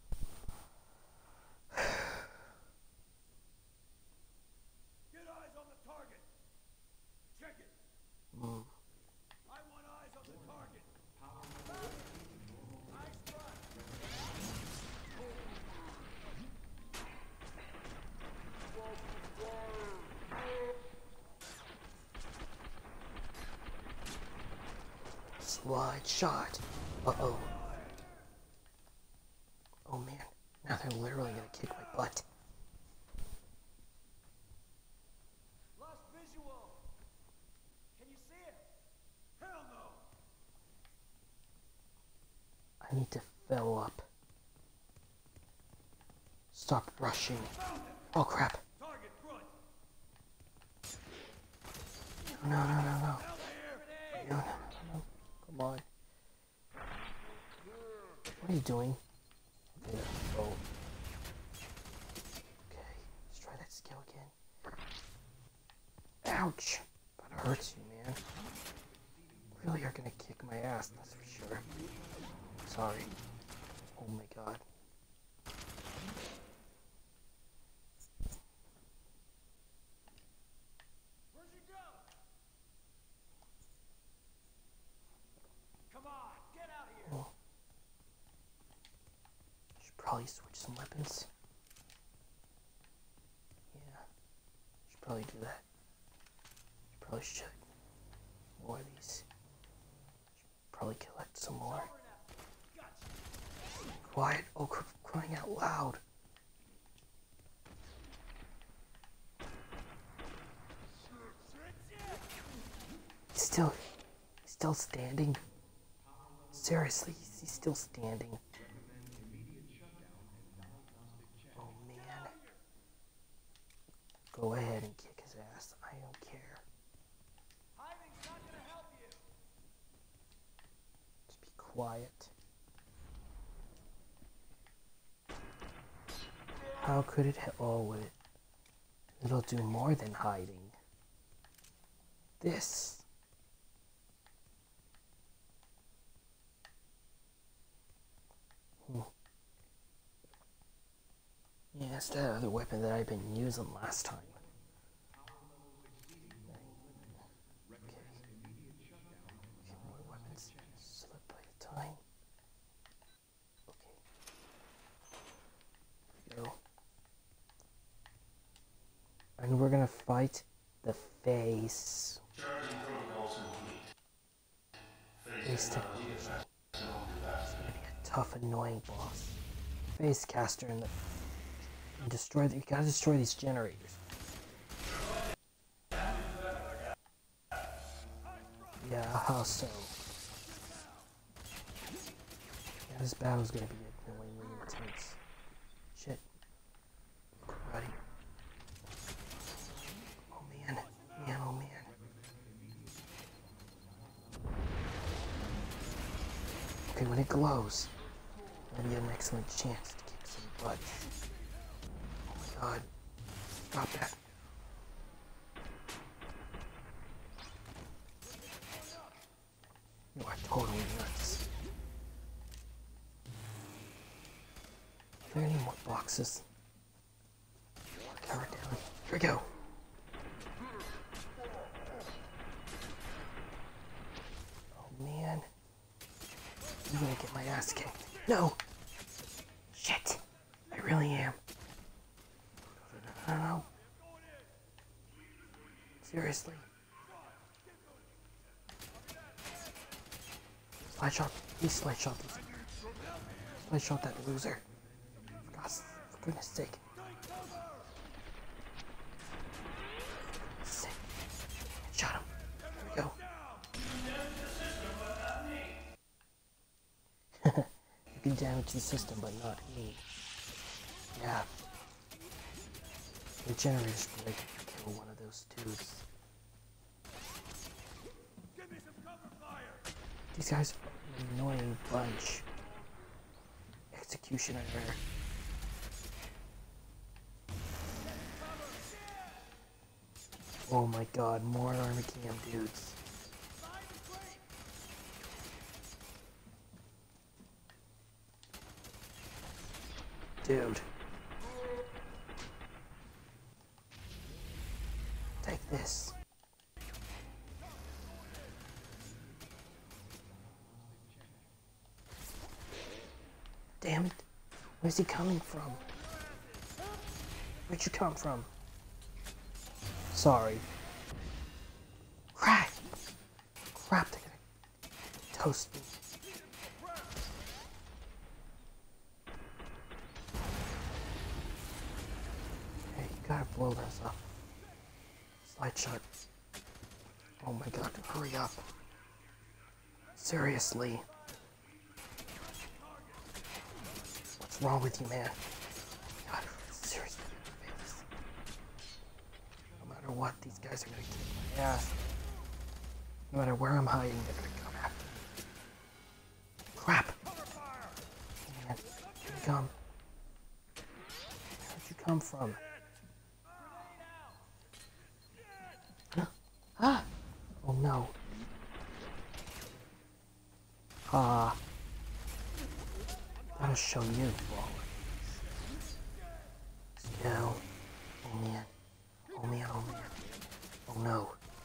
Get eyes on the target. Check it. Mm. I want eyes on the target. Nice run. Slide shot. Uh-oh. Oh man, now they're literally gonna kick my butt. Lost visual. Can you see it? Hell no. I need to fill up. Stop rushing. Oh crap. Target front. No, no, no, no. Out there. No, no, no, no. Come on. What are you doing? Okay, let's go. Okay, let's try that skill again. Ouch! That hurts you, man. Really are gonna kick my ass, that's for sure. Sorry. Oh my god. Where'd you go? Come on, get out here. Oh. Should probably switch some weapons. Yeah. Should probably do that. Probably should. More of these. Should probably collect some more. Quiet. Oh, crying out loud. He's still standing. Seriously, he's still standing. Oh man. Go ahead and kick his ass. I don't care. Hiding's not gonna help you. Just be quiet. How could it help? Oh, it'll do more than hiding. This. Yeah, it's that other weapon that I've been using last time. Okay. Okay, more weapons. Slip by the time. Okay. Here we go. And we're gonna fight the face. Face technician. It's gonna be a tough, annoying boss. phase caster and destroy. You gotta destroy these generators. Yeah, how so? Yeah, this battle's gonna be annoyingly intense. Shit. Buddy. Oh man. Man, oh man. Okay, when it glows, that'll be an excellent chance to kick some butt. Oh my god. Stop that. You are totally nuts. Are there any more boxes? Cover down. Here we go. Oh man. I'm gonna get my ass kicked. No! Shit! I really am. I don't know. Seriously. Slide shot. Please slide shot these. Slide shot that loser. For goodness sake. Sick. Shot him. There we go. You can damage the system, but not me. Yeah. The generator's break if you kill one of those dudes. Give me some cover fire. These guys are an annoying bunch. Executioner. Oh my god, more Armacham dudes. Dude. Take this. Damn it. Where's he coming from? Where'd you come from? Sorry. Crap! Crap, they're gonna toast me. Hey, you gotta blow this up. Slide shot. Oh my god, hurry up. Seriously. What's wrong with you, man? God, seriously. No matter what, these guys are gonna kick my ass. No matter where I'm hiding, they're gonna come after me. Crap! Man, here you come. Where'd you come from? Ah! Oh no. Ah. That'll show you, baller. Skill. Oh man. Oh man, oh man. Oh no.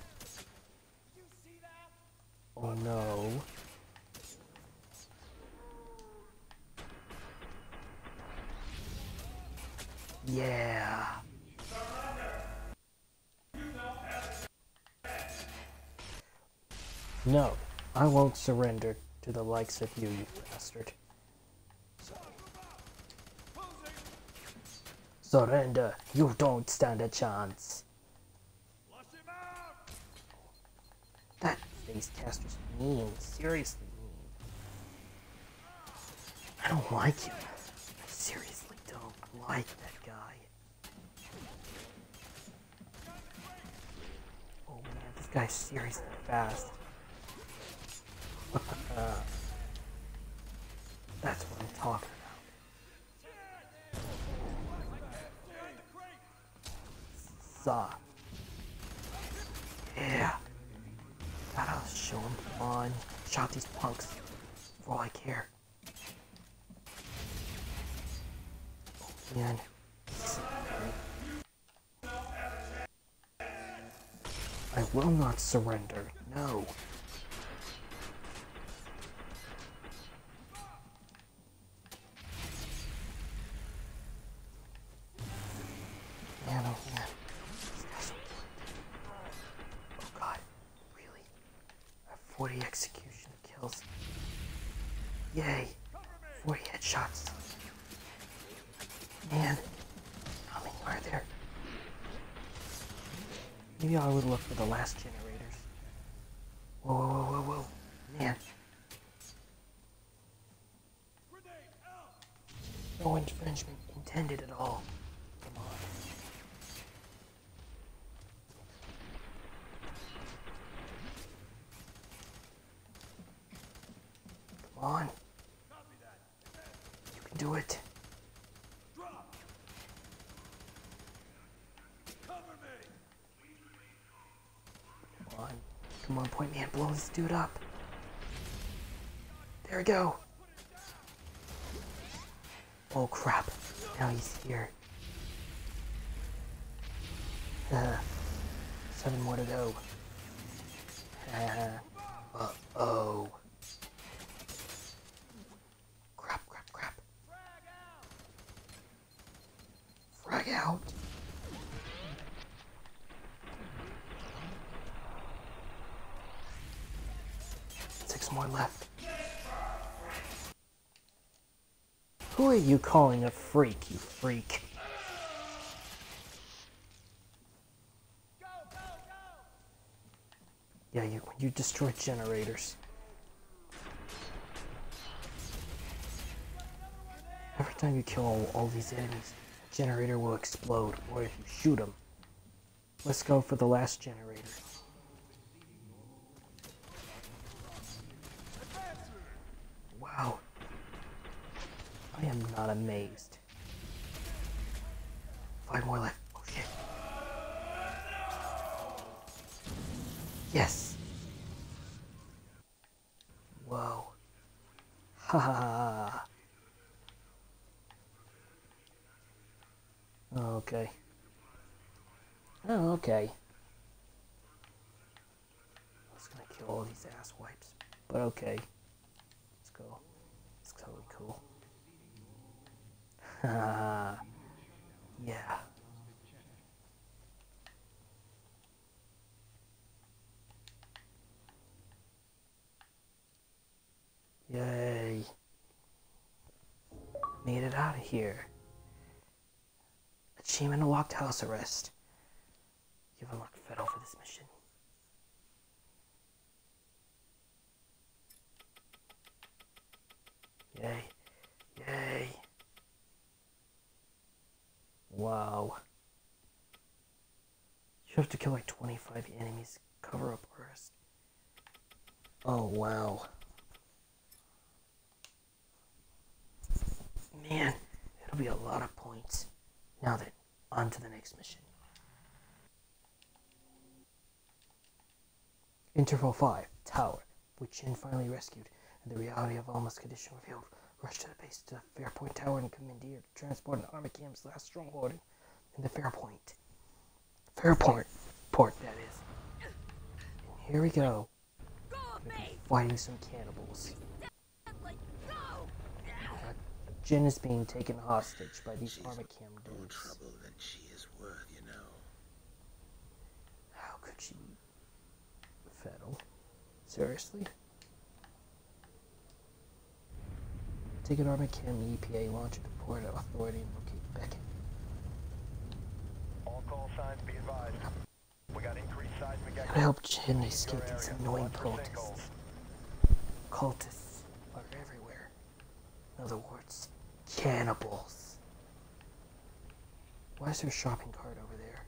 Oh no. Yeah. No, I won't surrender to the likes of you, you bastard. Surrender. You don't stand a chance. That face caster's mean. Seriously mean. I don't like him. I seriously don't like that guy. Oh man, this guy's seriously fast. That's what I'm talking about. Yeah. Gotta show him. Come on. Shot these punks. For all I care. Oh man. I will not surrender. No. Man, oh man. Oh god. Really? I have 40 execution kills. Yay. 40 headshots. Man, coming right there. Maybe I would look for the last generators. Whoa, whoa, whoa, whoa, whoa. Man. No infringement intended at all. Come on. Come on. You can do it. Come on. Come on, point man. Blow this dude up. There we go. Oh crap. Now he's here. 7 more to go. Uh-oh. Crap, crap, crap. Frag out. Six more left. Who are you calling a freak, you freak? Yeah, you destroy generators. Every time you kill all these enemies, a generator will explode, or if you shoot them. Let's go for the last generator. Wow. I am not amazed. 5 more left. Oh shit. Yes. Whoa. Ha ha ha. Okay. Oh, okay. I was gonna kill all these ass wipes, but okay. Let's go. It's totally cool. Ha. Yeah. Yay. Made it out of here. Achievement unlocked, house arrest. You've unlocked F.E.A.R for this mission. Yay. Yay. Wow. You have to kill like 25 enemies. Cover up arrest. Oh, wow. Man, it'll be a lot of points. Now then, on to the next mission. Interval 5, Tower, which Shin finally rescued, and the reality of Alma's condition revealed. Rush to the base to the F.E.A.R Point Tower and commandeer to transport an Armacham's last stronghold in the F.E.A.R Point. F.E.A.R Port, that is. And here we go. Fighting some cannibals. Jin is being taken hostage by these Armacham More dudes. trouble than she is worth, you know. How could she be fatal? Seriously? Take an Armacham EPA launcher to Port Authority and locate Beckett. All call signs be advised. We got increased seismic activity. Gotta help Jin escape these annoying cultists. Cultists are everywhere. In other words, cannibals. Why is there a shopping cart over there?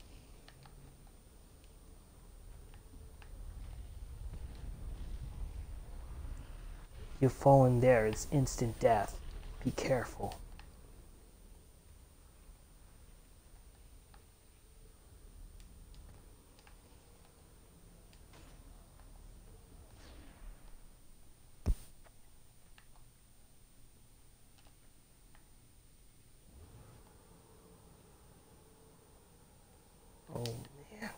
You fall in there, it's instant death. Be careful. Oh man.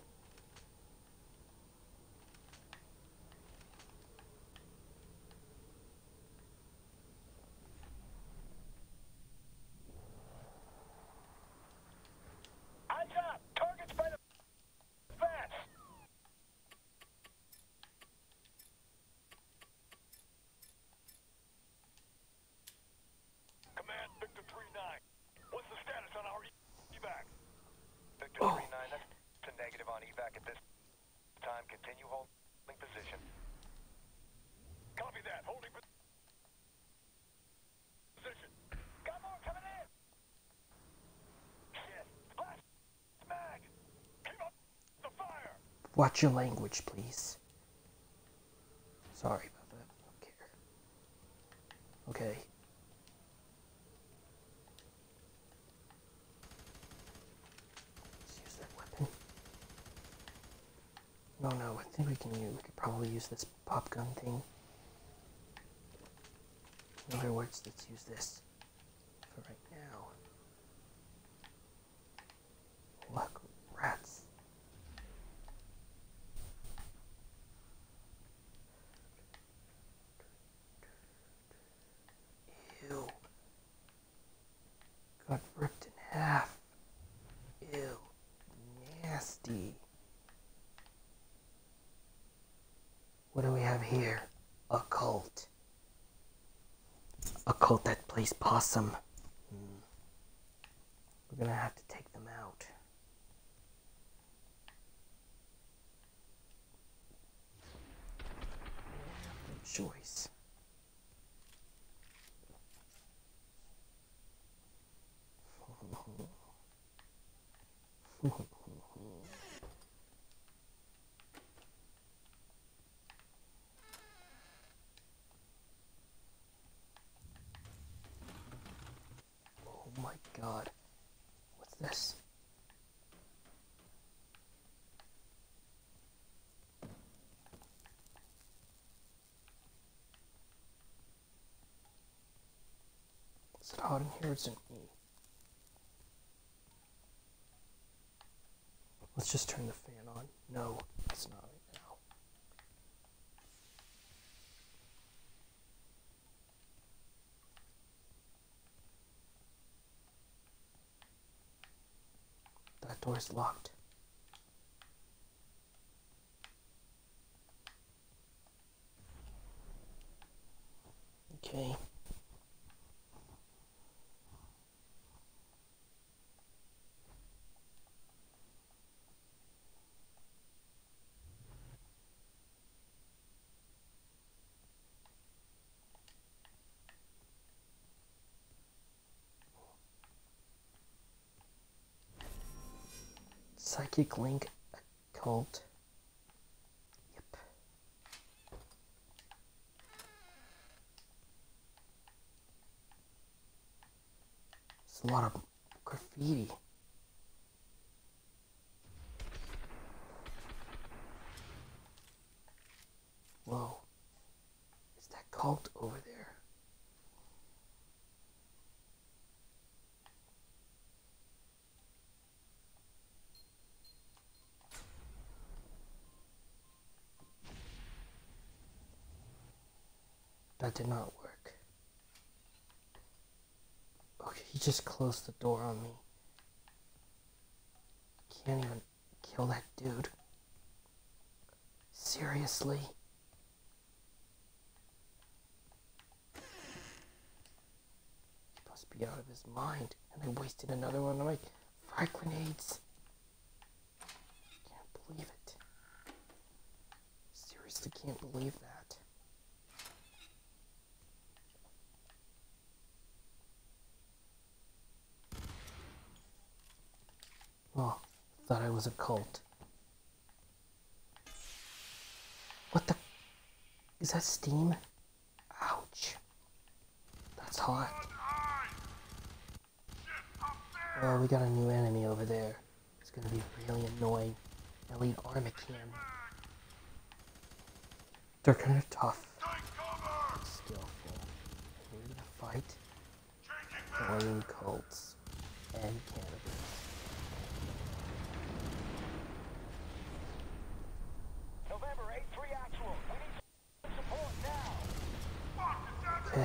Continue holding position. Copy that. Holding position. Got more coming in. Shit. Last mag. Keep up the fire. Watch your language, please. Sorry about that. I don't care. Okay. Let's use that weapon. No, I think we could probably use this pop gun thing. In other words, let's use this for right now. Look, rats. Ew. Got ripped in half. Ew. Nasty. What do we have here? A cult. A cult that plays possum. We're gonna have to take them out. No choice. Oh my god. What's this? Is it hot in here? It's in me. Let's just turn the fan on. No, it's not right now. That door's locked. Okay. Psychic link occult. Yep. It's a lot of graffiti. Whoa. Is that cult over there? That did not work. Okay, he just closed the door on me. Can't even kill that dude. Seriously? He must be out of his mind. And I wasted another one of my frag grenades. Can't believe it. Seriously can't believe that. Oh, thought I was a cult. What the? Is that steam? Ouch. That's hot. Oh, we got a new enemy over there. It's gonna be really annoying. I need Armacham. They're kind of tough. Skillful. We're gonna fight alien cults and cannibals. November 8-3 actual. We need support now. Okay.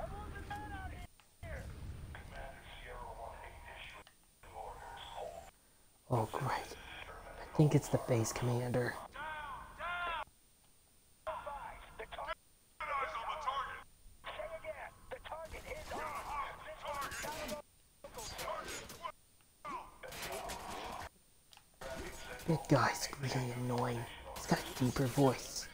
Oh, great. I think it's the base commander. That guy's really annoying. He's It's got a deeper voice.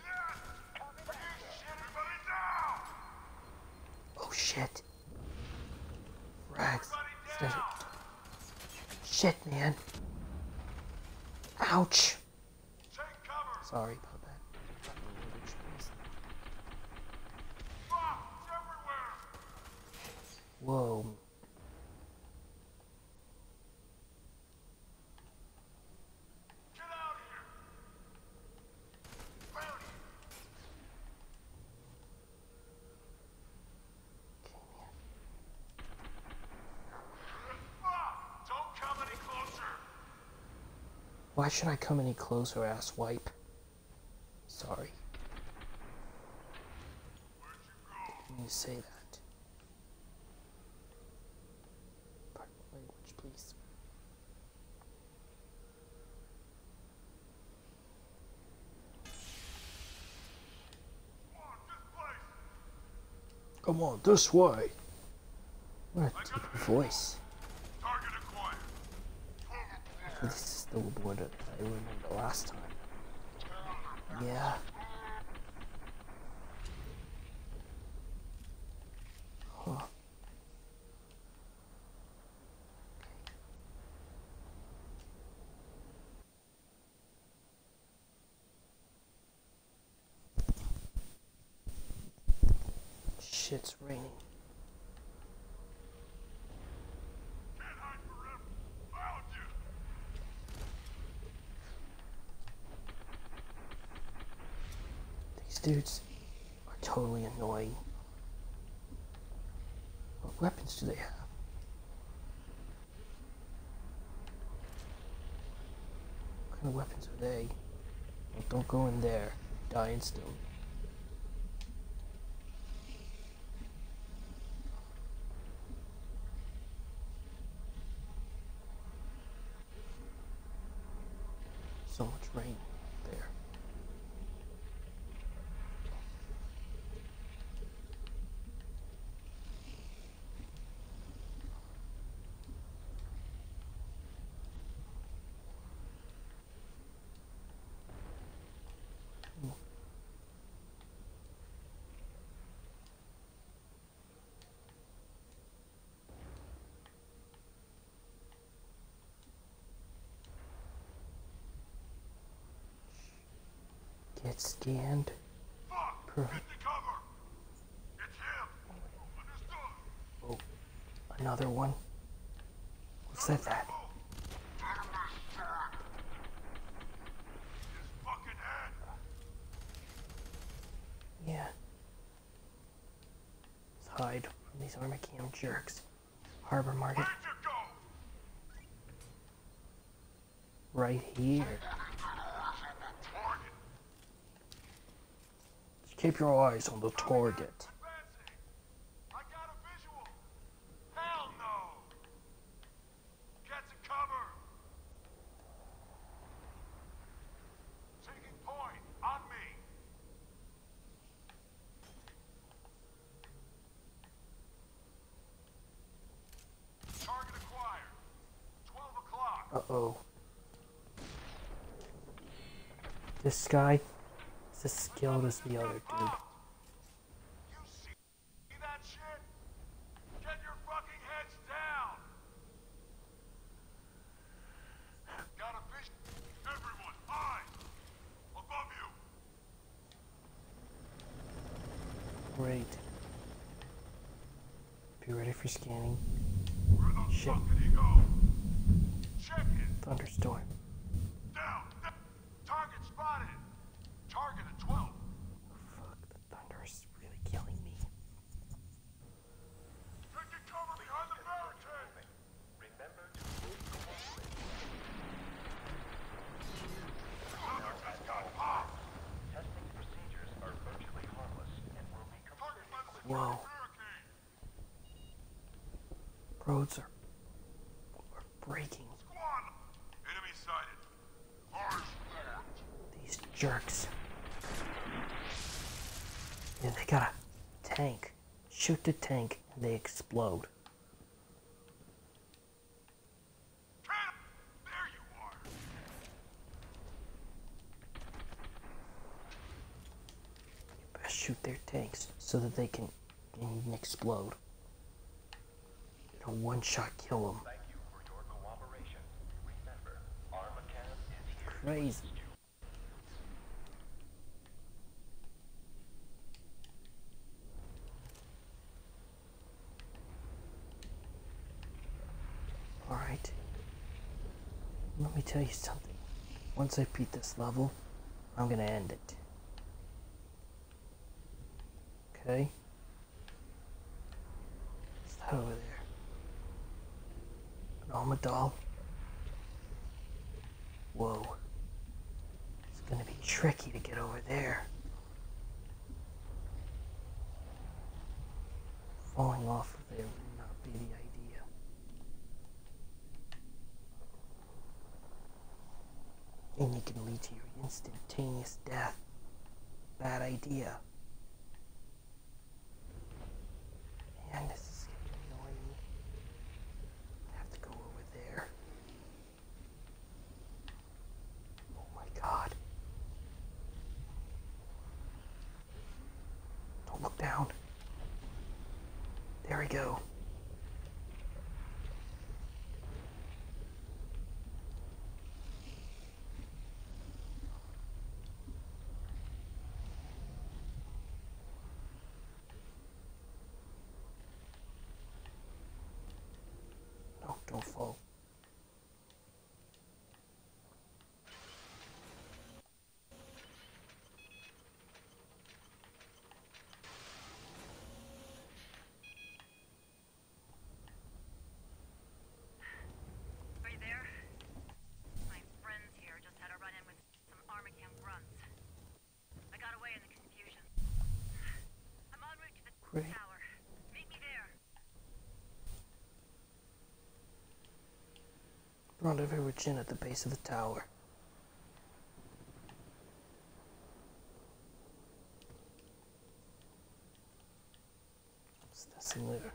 Oh shit. Rags. Shit, man. Ouch. Sorry about that. Whoa. Why should I come any closer, asswipe? Sorry. Didn't you say that? Pardon my language, please. Come on, this way. What a deeper voice. This is the one that I remember last time. Yeah. Huh. Shit's raining. These dudes are totally annoying. What weapons do they have? What kind of weapons are they? Well, don't go in there. Die instantly. So much rain there. Get scanned. Perfect. Oh, another one. What's that? Yeah. Let's hide from these Armacham jerks. Harbor Market. Right here. Just keep your eyes on the target. I got a visual. Hell no. Get to cover. Taking point on me. Target acquired. 12 o'clock. Uh-oh. This guy is as skilled as the other dude. You see that shit? Get your fucking heads down. Got a vision. Everyone, eyes. Above you. Great. Be ready for scanning. Where the Shit. fuck did he go? Check it. Thunderstorm. Down. Target spotted. Target at 12. Fuck, the thunder is really killing me. Taking cover behind the barricade. Remember to move closely. Another just got popped. Testing procedures are virtually harmless and will be Target by the completely Whoa. barricade. Roads are breaking. Squad. Enemy sighted. Harsh fire. These jerks. Yeah, they got a tank. Shoot the tank and they explode. There you are. shoot their tanks so that they can explode. It'll one-shot kill them. Thank you for your cooperation. Remember, Armacham is here. Crazy. Alright. Let me tell you something. Once I beat this level, I'm gonna end it. Okay? What's that over there? An Armadal? Whoa. It's gonna be tricky to get over there. Falling off of there would not be the idea. And you can lead to your instantaneous death. Bad idea. Man, this is getting annoying. I have to go over there. Oh my god. Don't look down. There we go. No, don't fall. Are you there? My friends here just had a run-in with some Armacham grunts. I got away in the confusion. I'm en route to the Great. tower. Meet me there. Rendezvous with Jin at the base of the tower. What's this in there?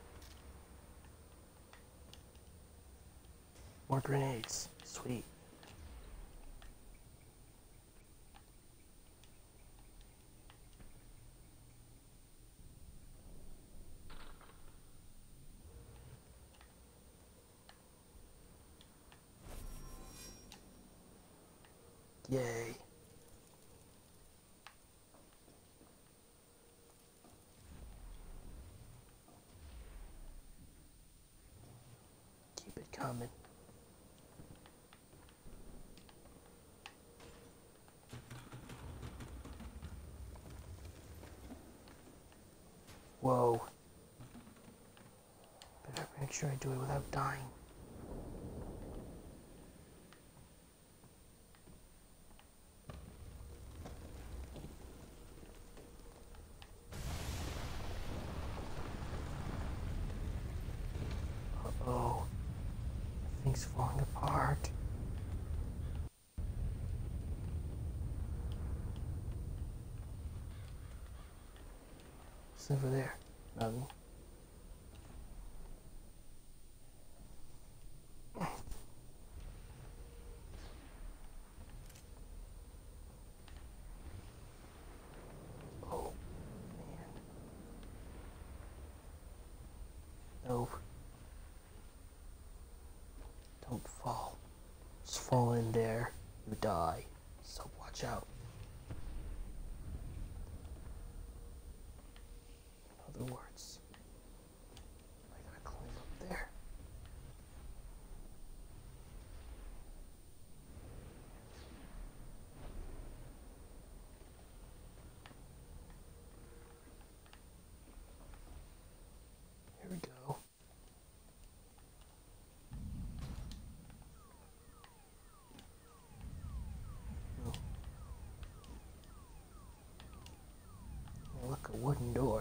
More grenades. Sweet. Yay. Keep it coming. Whoa. Better make sure I do it without dying. Uh-oh. Things falling apart. What's over there? Nothing. Oh, man. No. Don't fall. Just fall in there, you die. So watch out. In other words, I gotta climb up there. Here we go. Oh. Look, a wooden door.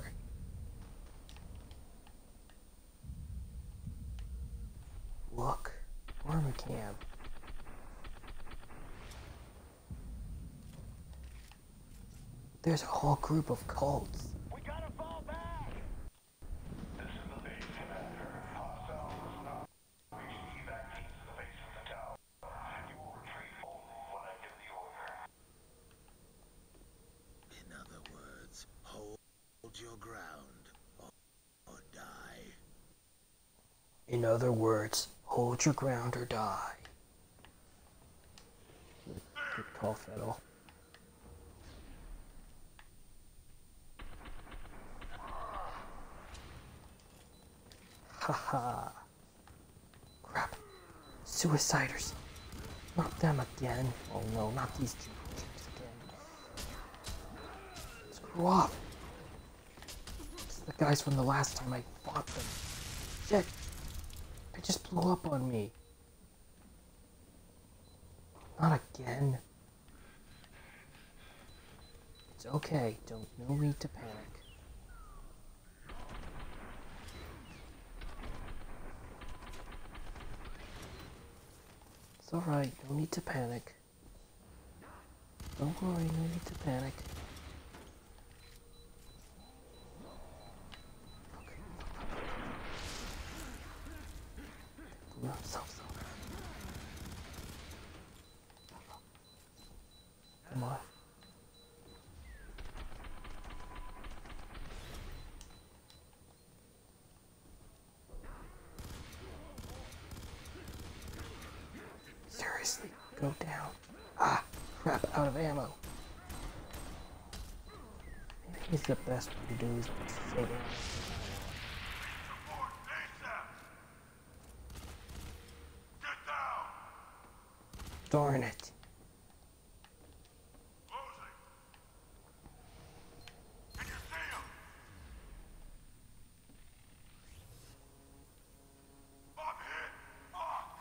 Look, Armacham. There's a whole group of cults. We gotta fall back! This is the base commander. Hostiles not reaching evac teams to the base of the tower. You will retreat only when I give the order. In other words, hold your ground or die. In other words, hold your ground or die. Good call, Fiddle. Haha. Crap. Suiciders. Not them again. Oh no, not these chicks again. Screw off. It's the guys from the last time I fought them. Shit. They just blew up on me. Not again. It's okay. No need to panic. It's alright. No need to panic. Don't worry. No need to panic. Okay. Blew themselves up. Come on. Seriously, go down. Ah, crap, out of ammo. Maybe the best way to do is save ammo. Support ASAP! Get down! Darn it. Losing! Can you see him? I'm hit! Fuck!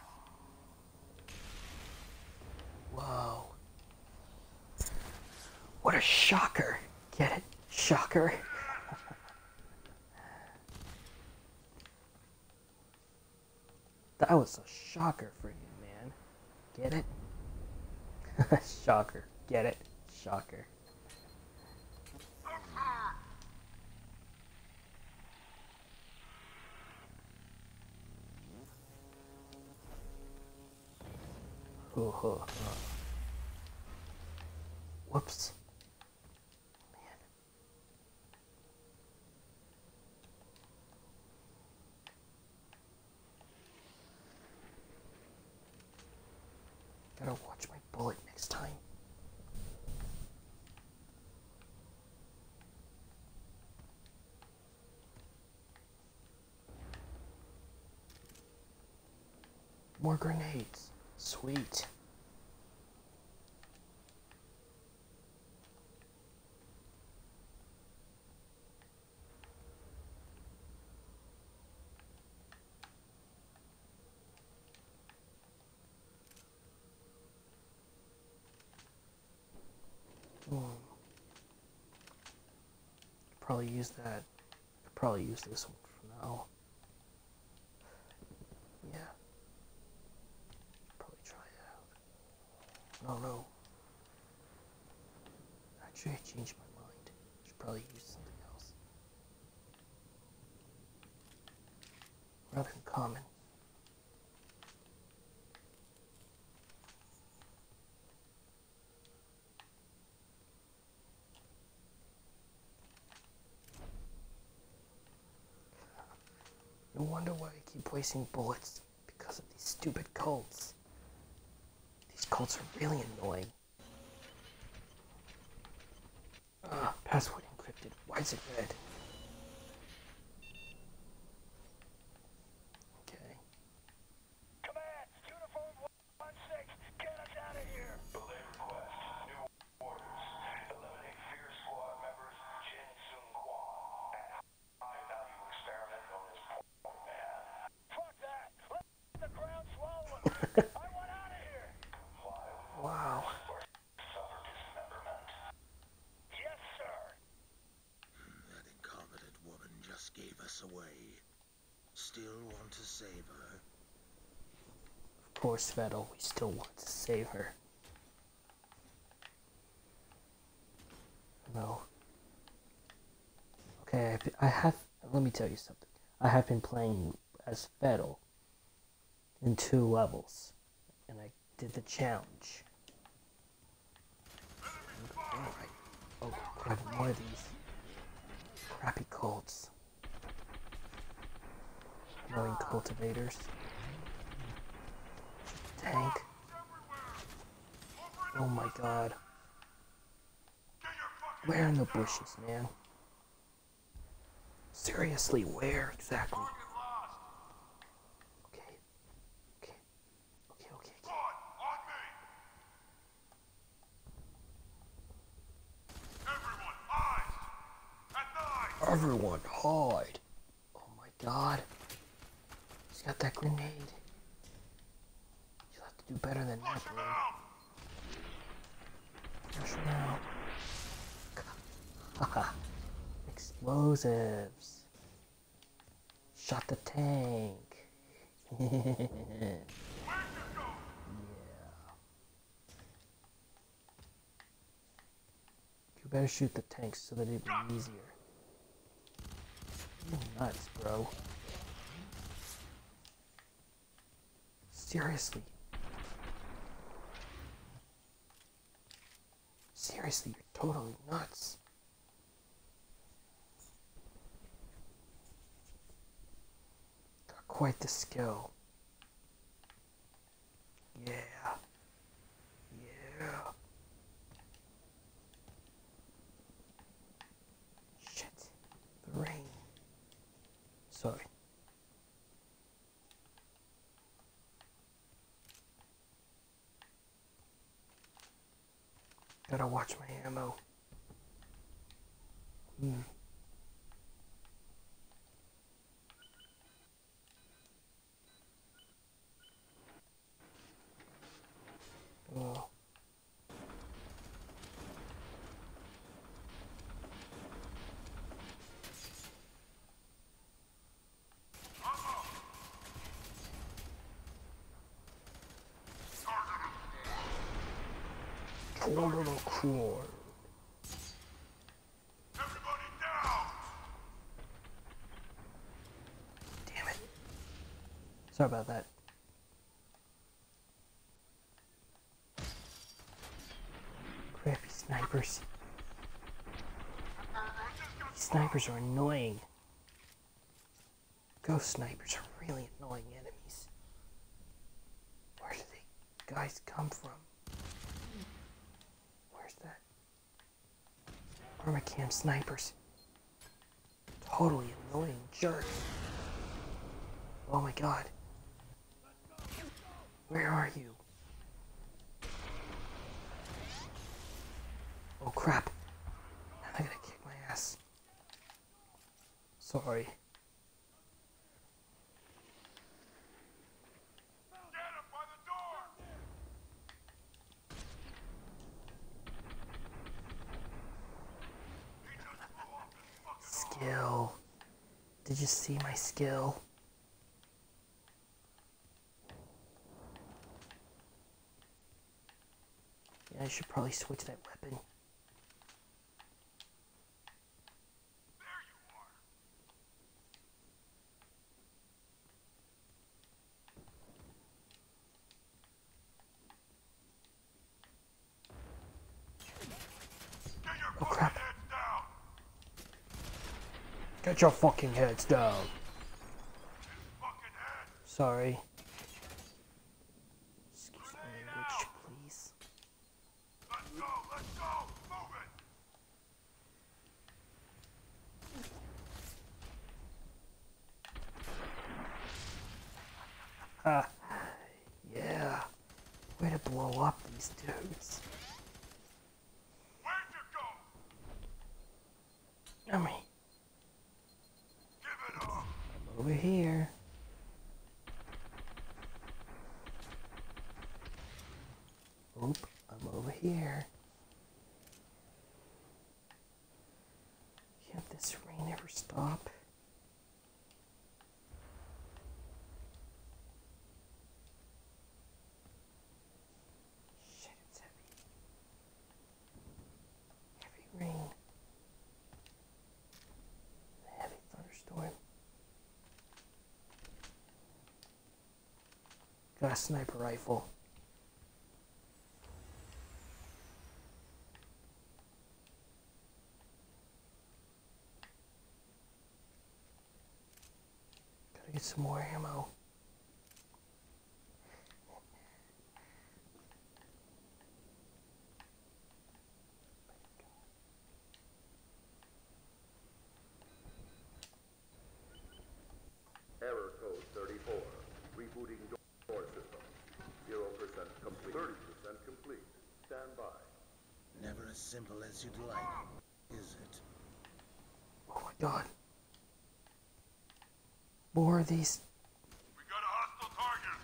Whoa. What a shocker. Get it? Shocker. That was a shocker for you, man. Get it? Shocker. Get it? Shocker. Whoops. Man. Gotta watch my bullet next time. More grenades. Sweet. Probably use that. Probably use this one for now. Yeah. Probably try it out. No. Actually, I changed my mind. Should probably use something else. Rather than common. No wonder why I keep wasting bullets. Because of these stupid cults. These cults are really annoying. Password encrypted. Why is it red? Okay. Command, Uniform 1-6, get us out of here. Belay request, new orders. Eliminate F.E.A.R squad members Jin Sung Kwan and high-value experiment known as Point Man. Fuck that! Let the ground swallow us. I want out of here. Comply with Wow. or suffer dismemberment. Yes, sir. That incompetent woman just gave us away. Still want to save her? Of course, Vettel, we still want to save her. No. Okay, let me tell you something. I have been playing as Vettel in 2 levels, and I did the challenge. Alright. Oh, grabbing more of these. Crap. cultivators. Tank. Oh my god. Where in the bushes, man? Seriously, where exactly? Okay. Okay. Okay, okay, okay. Everyone, hide! Oh my god. He's got that grenade. You'll have to do better than that, bro. Flush him out. Haha. Explosives. Shot the tank. Yeah. You better shoot the tanks so that it'd be easier. You're nuts, bro. Seriously. Seriously, you're totally nuts. Got quite the skill. Yeah. Yeah. Shit. The rain. Sorry. Gotta watch my ammo. Oh. Corner to corner. Everybody down! Damn it. Sorry about that. Crappy snipers. These snipers are annoying. Ghost snipers are really annoying enemies. Where do they guys come from? Where's that? Armacham snipers. Totally annoying jerk. Oh my god. Where are you? Oh crap. Now they're gonna kick my ass. Sorry. Get him by the door! He just blew off his fucking Skill. Did you see my skill? Yeah, I should probably switch that weapon. There you are! Get your Oh fucking crap. heads down! Get your fucking heads down. Fucking head! Sorry. Excuse my language, please. Let's go! Let's go! Move it! Ah. Yeah. Way to blow up these dudes. Where'd you go? Yummy. Give it up! I'm over here. Oop, I'm over here. Can't this rain ever stop? Shit, it's heavy. Heavy rain. A heavy thunderstorm. Got a sniper rifle. Gotta get some more ammo. Error code 34. Rebooting door system. 0% complete. 30% complete. Stand by. Never as simple as you'd like, is it? Oh my god. More of these. We got a hostile target.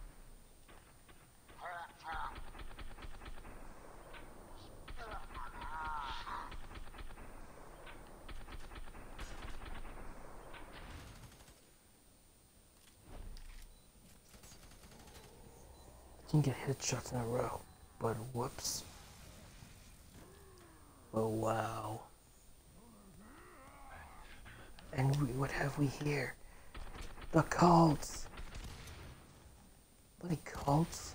I can get headshots in a row, but whoops. Oh wow. And what have we here? The cults. Bloody cults.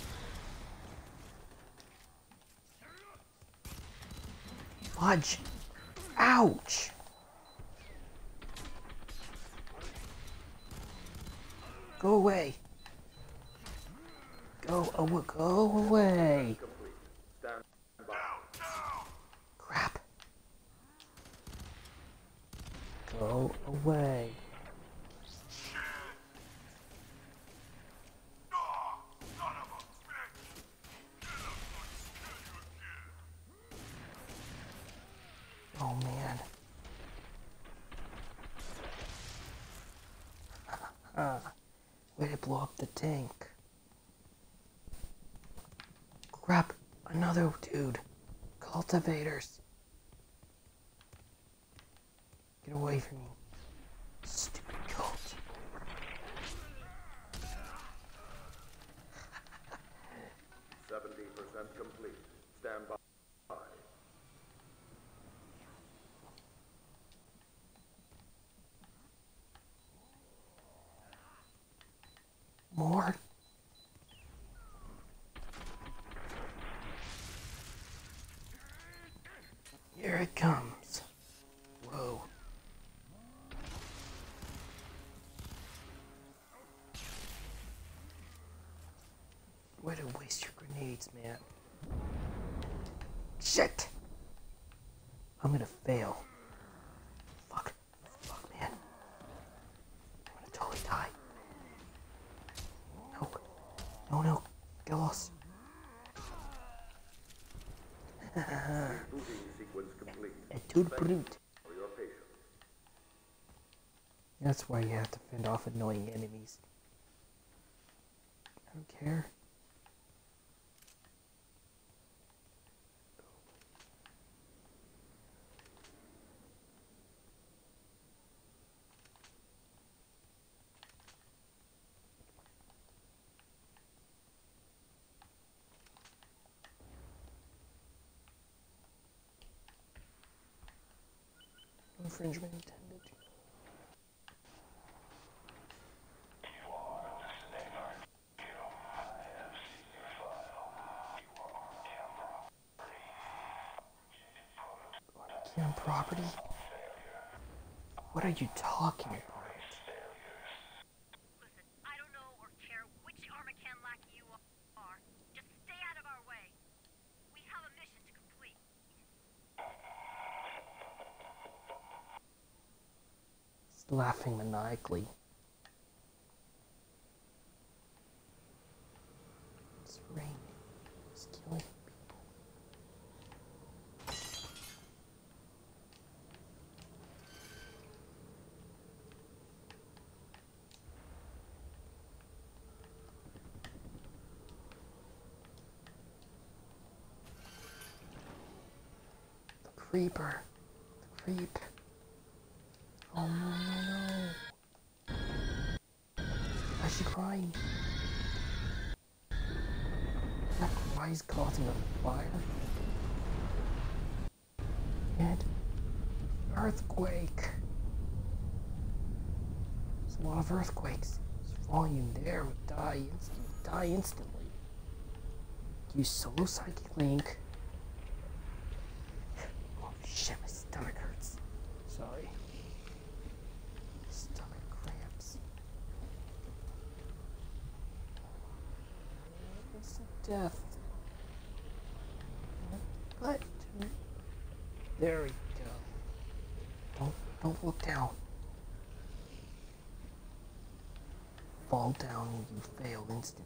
Fudge. Ouch. Go away. Go away. Complete. Stand by. Crap. Go away. Ah, son of a bitch! Get up, so I can kill you again. Oh man. Way to blow up the tank. Crap, another dude. Cultivators. Get away from me. Stupid cult. 70% complete. Stand by. More? Here it comes. Whoa. Way to waste your grenades, man. Shit! I'm gonna fail. Fuck, man. I'm gonna totally die. No, get lost. Rebooting sequence complete. Et tout brute. For your patience. That's why you have to fend off annoying enemies. I don't care. Infringement intended. F.E.A.R, this is F.E.A.R. I have seen your file. You are On property? What are you talking about? Listen, I don't know or care which Armacham lackey you are. Just stay out of our way. We have a mission to complete. He's laughing maniacally. It's raining. It's killing people. The creeper. The creep. Oh no. Why is she crying? Why is causing a fire? And earthquake. There's a lot of earthquakes. This volume there would die instantly. Use solo psychic link. Oh shit, my stomach hurts. Sorry. Stomach cramps. death. But there we go. Don't look down. Fall down and you fail instantly.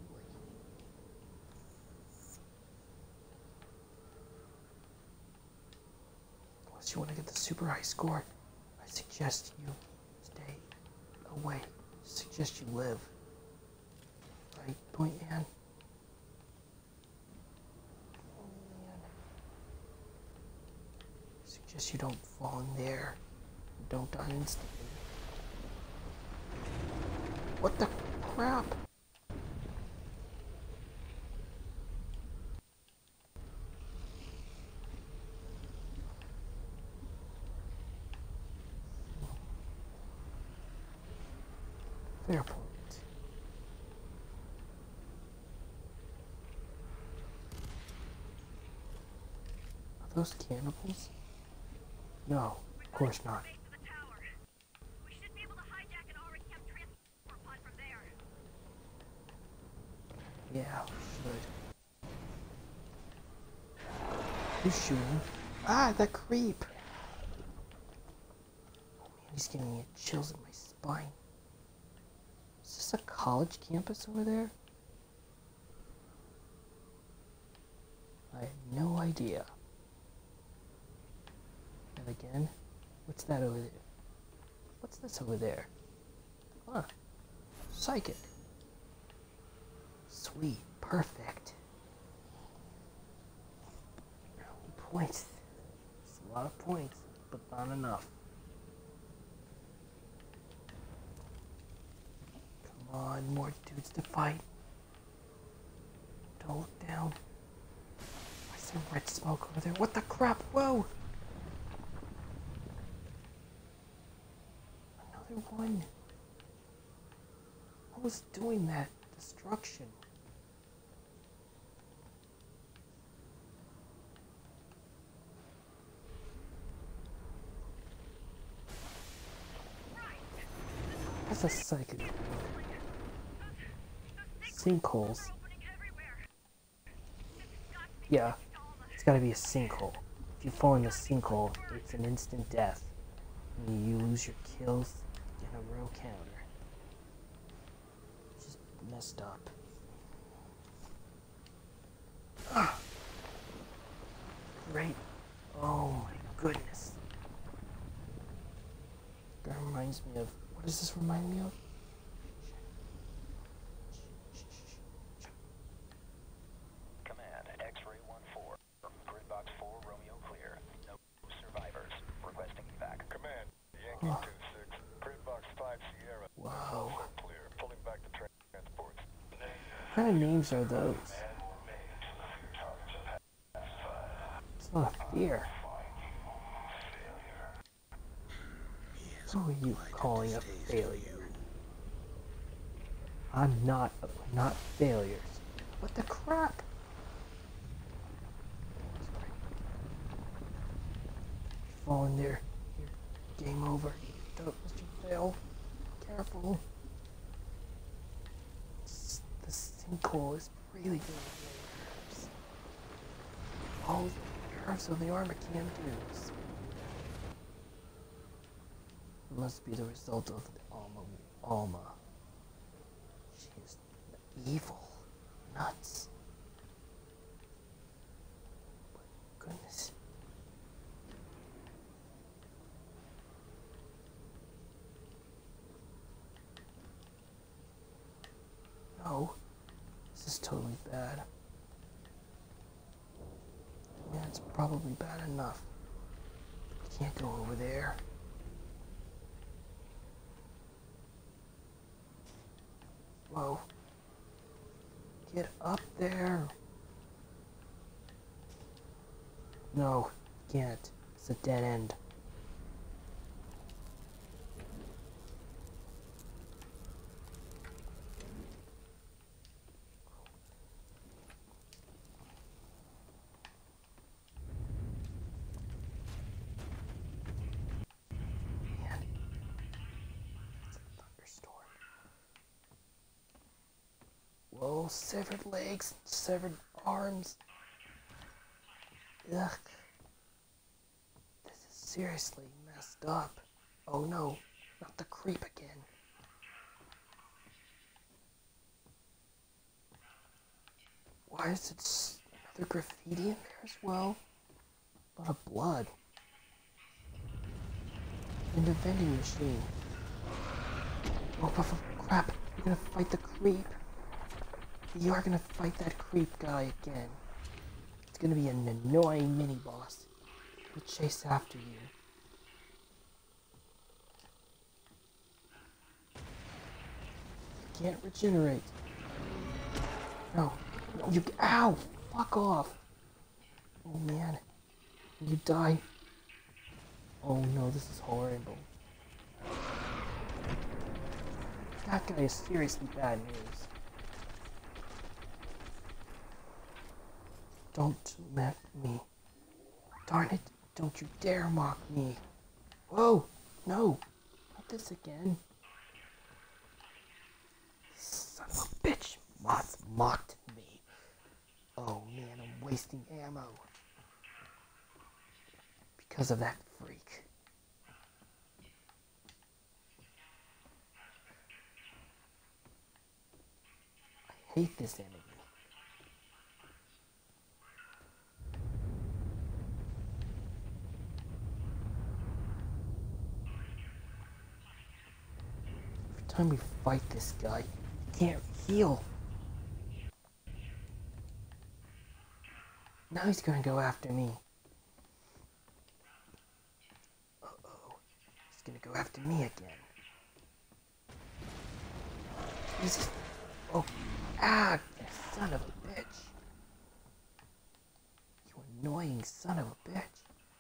Unless you want to get the super high score, I suggest you stay away. I suggest you live. Right, Point Man? I suggest you don't fall in there. Don't die instantly. What the crap? Fair point. Are those cannibals? No, of course not. Base of the tower. We should be able to hijack an Armacham transport pod from there. Yeah, we should. Who's shooting? Ah, that creep! Oh man, he's giving me chills in my spine. Is this a college campus over there? I have no idea. And again, what's that over there? What's this over there? Huh. Psychic. Sweet. Perfect. Points. It's a lot of points, but not enough. Come on, more dudes to fight. Don't look down. Why is there red smoke over there? What the crap? Whoa! Another one. What was doing that? Destruction. That's a psychic. Sinkholes. Yeah, it's gotta be a sinkhole. If you fall in the sinkhole, it's an instant death. And you lose your kills in a row counter. Just messed up. Ah. Great. Oh my goodness. That reminds me of... What does this remind me of? Command, X-ray 1-4. Grid box 4, Romeo clear. No survivors. Requesting evac. Command, Yankee 2-6. Grid box 5 Sierra. Whoa. Also clear. Pulling back the transports. What kind of names are those? It's not a fear. Who are you calling a failure? I'm not failures. What the crap? Fall in there. Here. Game over. Don't Mr. Fail. Careful. The sinkhole is really doing nerves. All the nerves of the Armacham dudes. It must be the result of the Alma. She is evil. Nuts. But goodness. No. This is totally bad. Yeah, it's probably bad enough. I can't go over there. Whoa. Get up there. No, can't. It's a dead end. Man. It's a thunderstorm. Whoa, severed legs, severed arms. Ugh. This is seriously messed up. Oh no, not the creep again. Why is it another graffiti in there as well? A lot of blood. In the vending machine. Oh, crap. You're gonna fight the creep. You are gonna fight that creep guy again. It's gonna be an annoying mini-boss. He'll chase after you. You can't regenerate. No. No, you... Ow! Fuck off! Oh, man. You die. Oh, no, this is horrible. That guy is seriously bad news. Don't mock me. Darn it, don't you dare mock me. Whoa, no, not this again. Son of a bitch, Mods mocked me. Oh man, I'm wasting ammo. Because of that freak. I hate this enemy. Every time we fight this guy, he can't heal. Now he's gonna go after me. Uh-oh. He's gonna go after me again. Jesus. Oh. Ah, you son of a bitch. You annoying son of a bitch.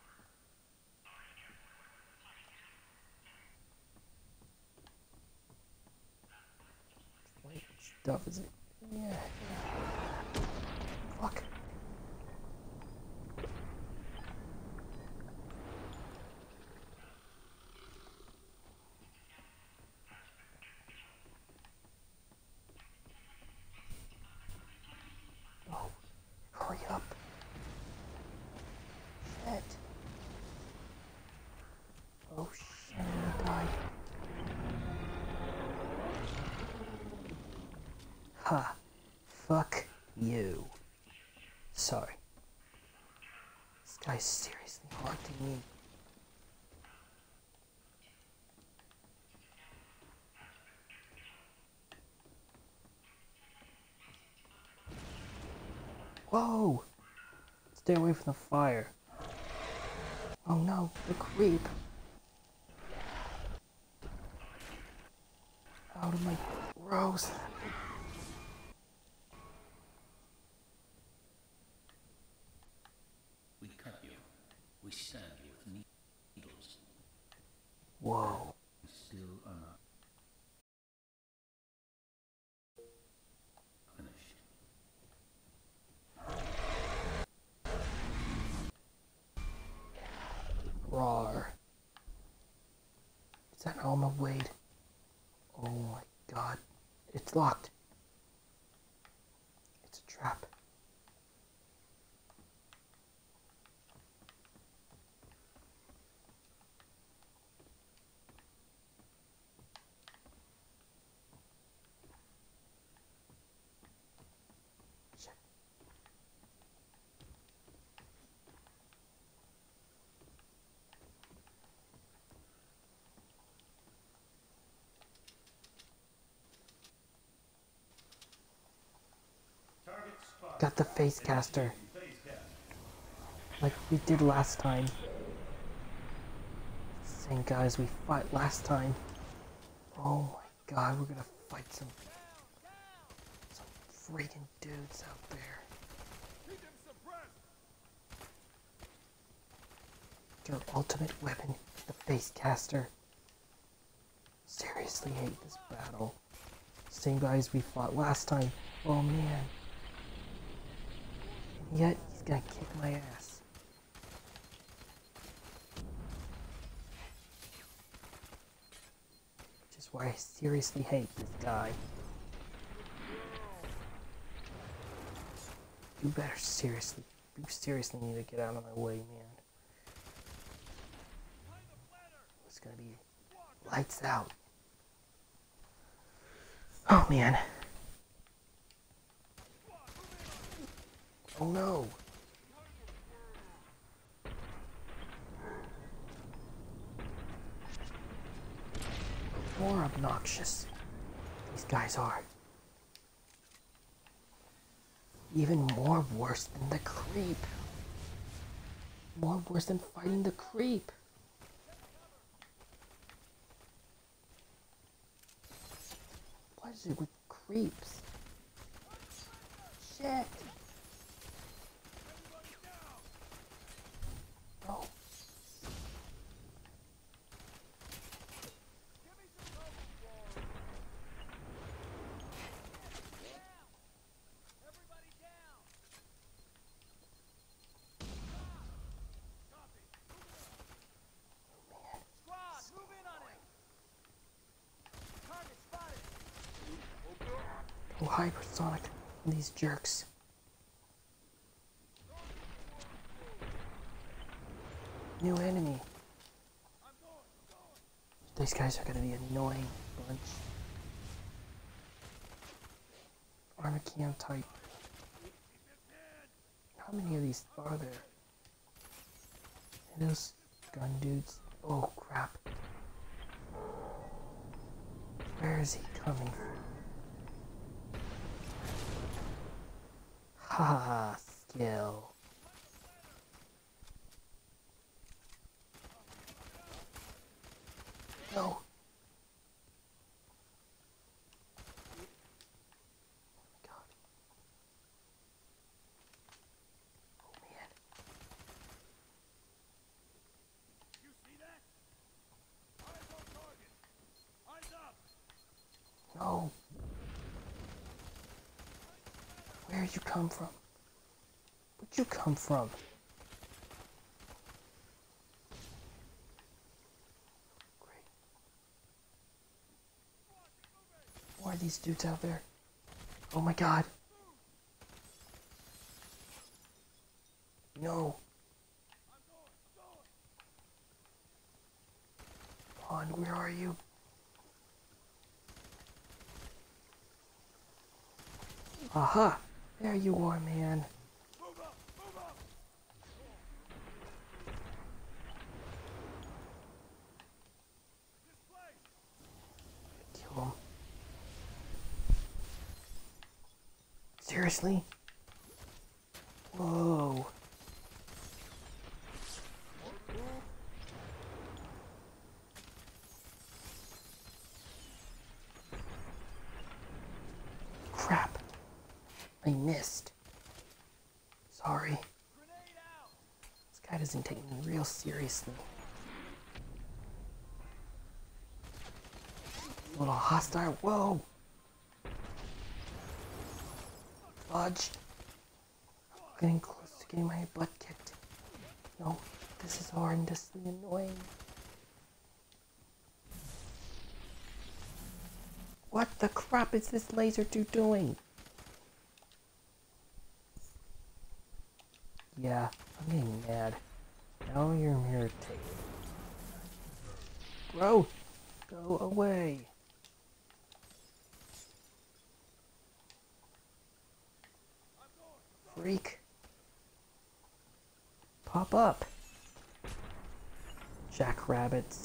What stuff is it? Yeah. Fuck. Oh, hurry up. Shit. Oh shit, I'm gonna die. Ha. Fuck you. Sorry. This guy's seriously haunting me. Whoa! Stay away from the fire. Oh no, the creep. Out of my gross. We cut you. We stab you with needles. Whoa. We still are not finished. Rawr. Is that Alma Wade? Oh my god. It's locked. It's a trap. Shit. Got the face caster. Like we did last time. Same guys we fought last time. Oh my god, we're gonna fight some freaking dudes out there. Their ultimate weapon, the face caster. Seriously hate this battle. Same guys we fought last time. Oh man. And yet, he's gonna kick my ass. Which is why I seriously hate this guy. You better seriously. You seriously need to get out of my way, man. It's gonna be lights out. Oh man. Oh no. More obnoxious. These guys are. Even more worse than the creep. More worse than fighting the creep. What is it with creeps? Shit. No. Oh, hypersonic. These jerks. New enemy. These guys are gonna be annoying bunch. Armacham type. How many of these are there? And those gun dudes. Oh crap. Where is he coming from? Ha, skill. No. God. Oh man. You see that? Eyes on target. Eyes up. No. Where'd you come from? Where'd you come from? Great. More of these dudes out there. Oh my god. No. Come on, where are you? Aha! There you are, man. Move up. Move up. This place. Kill him. Seriously? Whoa. Crap. I missed. Sorry. Grenade out. This guy doesn't take me real seriously. A little hostile. Whoa. Fudge. I'm getting close to getting my butt kicked. No, this is horrendously annoying. What the crap is this laser dude doing? Yeah, I'm getting mad. Now you're irritated. Bro, go away. Freak. Pop up. Jackrabbits.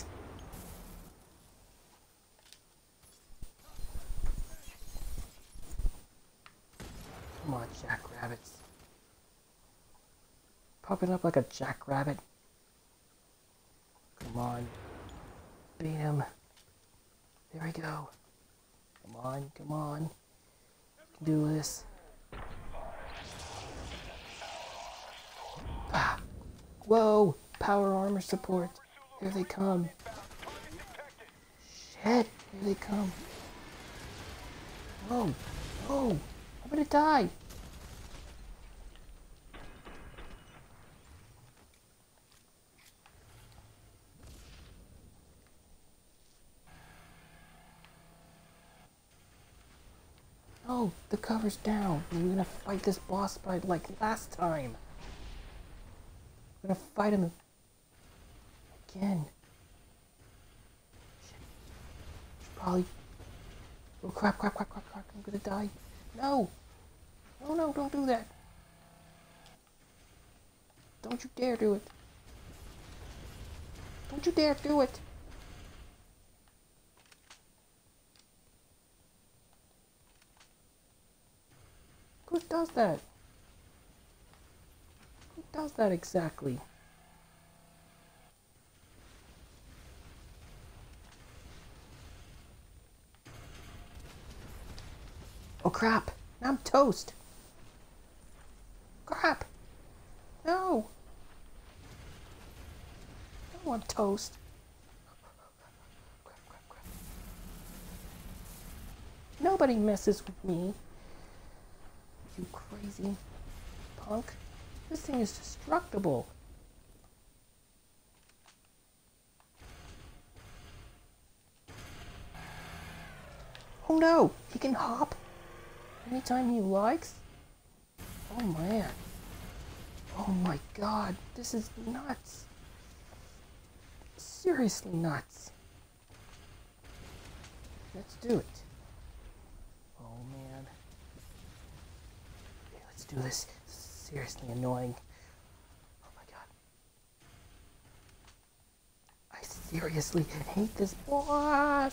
Come on, jackrabbits. Popping up like a jackrabbit. Come on. Beat him. There we go. Come on, come on. You can do this. Ah. Whoa! Power armor support. Here they come. Shit! Here they come. Whoa! Whoa! I'm gonna die! No! No, the cover's down. We're gonna fight this boss fight like last time. We're gonna fight him again. Shit. Probably. Oh crap, crap, crap, crap, crap. I'm gonna die. No! No, no, don't do that. Don't you dare do it. Don't you dare do it. Who does that? Who does that exactly? Oh crap! Now I'm toast! Crap! No! No, I'm toast! Crap, crap, crap. Nobody messes with me! You crazy punk. This thing is destructible. Oh no! He can hop anytime he likes? Oh man. Oh my god. This is nuts. Seriously nuts. Let's do it. Oh man. Okay, let's do this. Seriously annoying. Oh my god. I seriously hate this boss.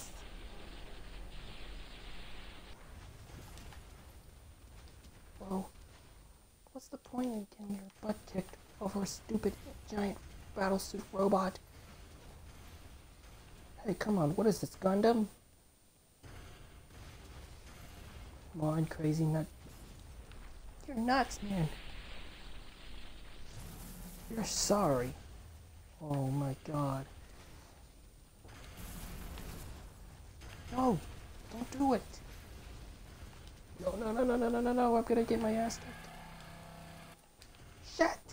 Well, what's the point in getting your butt kicked over a stupid giant battlesuit robot? Hey, come on, what is this, Gundam? Come on, crazy nut. You're nuts, man. You're sorry. Oh my god. No, don't do it. No, no, no, no, no, no, no, no, I'm gonna get my ass kicked. Shit!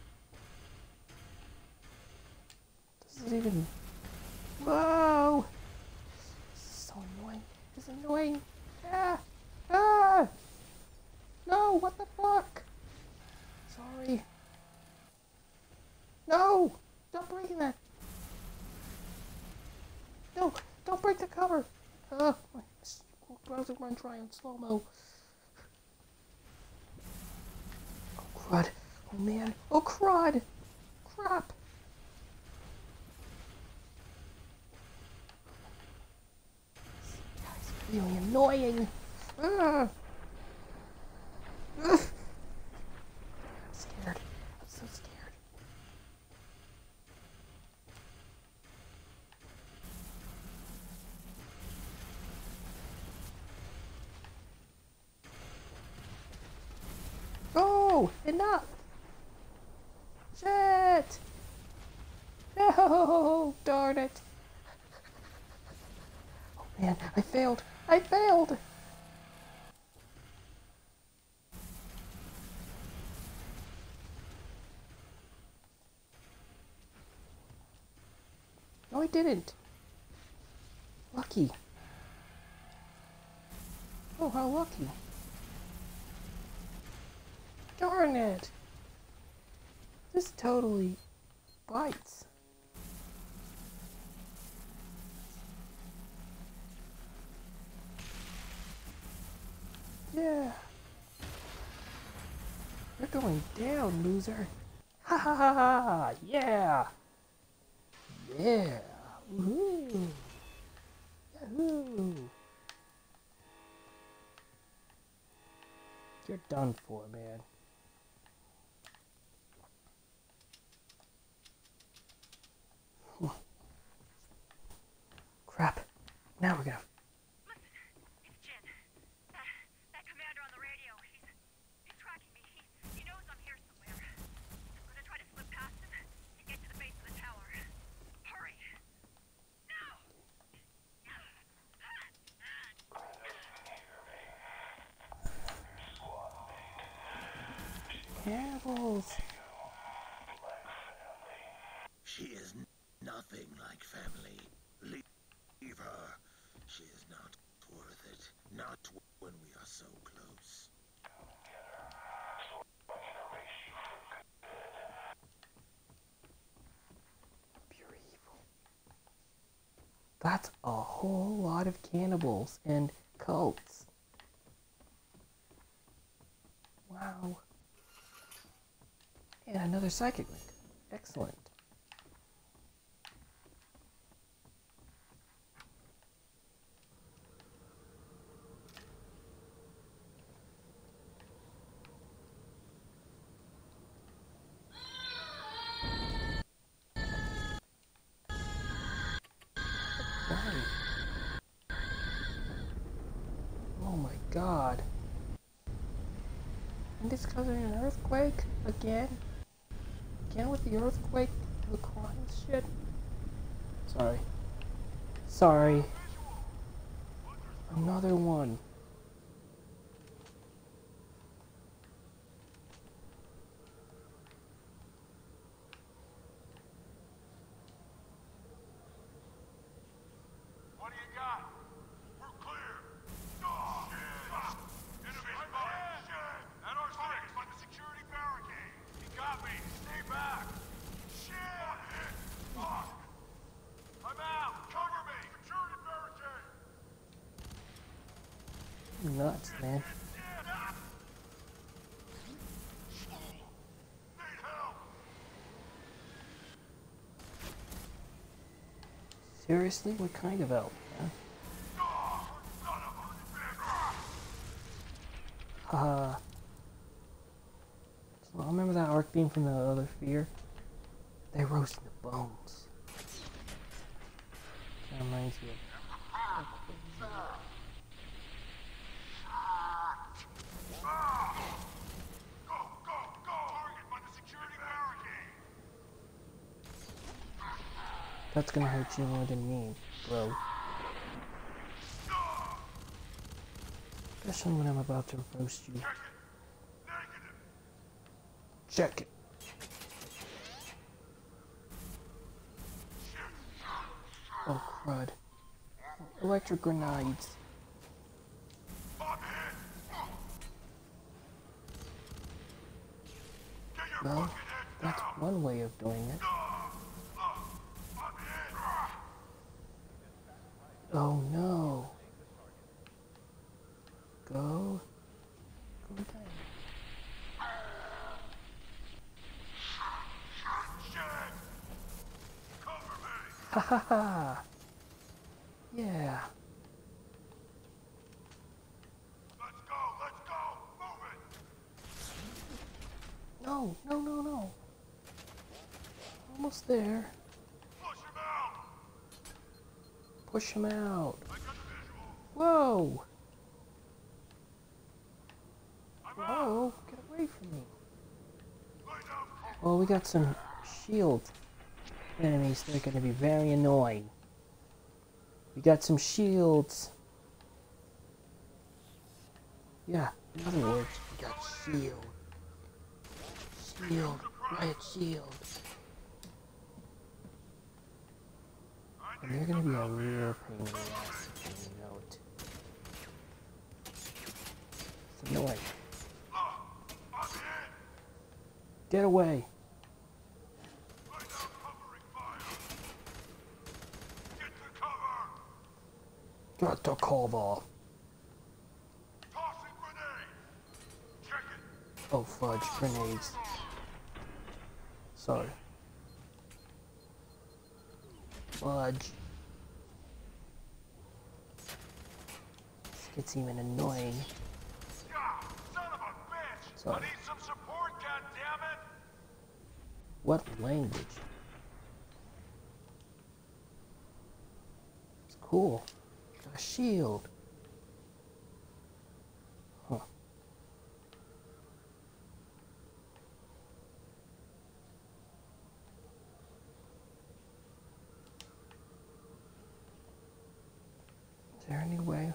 This is even... Whoa! This is so annoying. This is annoying. Ah! Ah! No, what the fuck? Sorry. No! Don't break that. No, don't break the cover. My browser run try on slow-mo. Oh, crud. Oh, man. Oh, crud. Crap. This guy's really annoying. Ah. I'm scared. I'm so scared. Oh, enough! Shit! No, darn it! Oh man, I failed! I failed! No, I didn't. Lucky. Oh, how lucky. Darn it! This totally bites. Yeah. You're going down, loser. Ha ha ha ha! Yeah! Yeah! Woohoo! Yahoo! You're done for, man. Crap. Now we're gonna... Listen, it's Jin. That commander on the radio. He's tracking me. He knows I'm here somewhere. I'm gonna try to slip past him and get to the base of the tower. Hurry! No! Cannibals! She is nothing like family. Leave her. She is not worth it. Not when we are so close. Pure evil. That's a whole lot of cannibals and cults. Wow. And another psychic link. Excellent. Right. Oh my god. And it's causing an earthquake? Again? Again with the earthquake? The crime shit? Sorry. Sorry. Another one. What do you got? We're clear. Oh, shit. Enemy spotted. Shit. At our six, by the security barricade. He got me. Stay back. Shit. Fuck. I'm out. Cover me. Security barricade. Nuts, man. Need help. Seriously? What kind of help? Huh? Oh, son of a bitch. Haha. So I remember that arc beam from the other F.E.A.R. They roasted the bones. That reminds me of. Go, go, go. Target by the security barricade. That's gonna hurt you more than me, bro. Especially when I'm about to roast you. Negative. Check it. Oh crud. Electric grenades. I'm hit. Get your Well, fucking head that's down. one way of doing it. I'm hit. Oh no. Go. Go down. Shit. Cover me. Ha ha ha. Yeah. Let's go. Let's go. Move it. No, no, no, no. Almost there. Push him out. Push him out. I got the visual. Whoa. I'm out. Whoa. Get away from me. Lay down. Well, we got some shield enemies that are going to be very annoying. We got some shields. Yeah, in other words, we got shield. Shield. Riot shield. And they're going to be a real pain in the ass if you know it. It's annoying. I'm hit. Get away. Lay down covering fire. Get to cover. Get the cover. Tossing grenade. Check it. Oh, fudge. Grenades. Sorry. Fudge. This gets even annoying. God, son of a bitch. Sorry. I need some support, goddammit. What language? It's cool. Got a shield. Huh. Is there any way?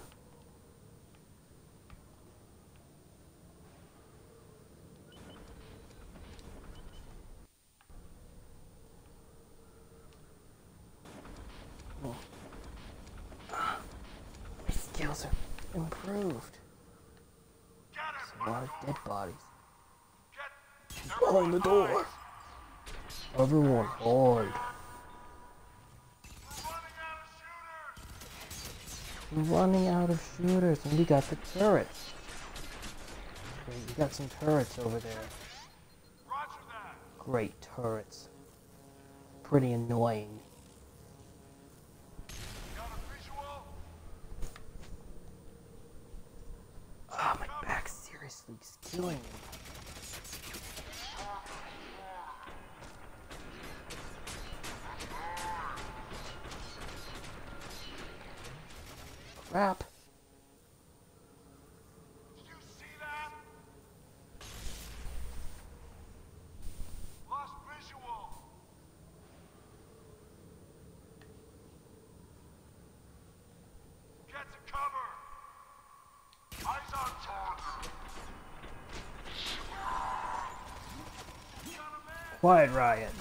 Oh. We still details are improved. Get him! There's a lot of dead bodies. Get Behind the door. Everyone hide. We're running out of shooters! We're running out of shooters, and we got the turrets. Okay, we got some turrets over there. Roger that! Great turrets. Pretty annoying. Got a visual? Ah, my back seriously is killing me. Crap. Did you see that? Lost visual! Get to cover! Eyes on target! Quiet riot.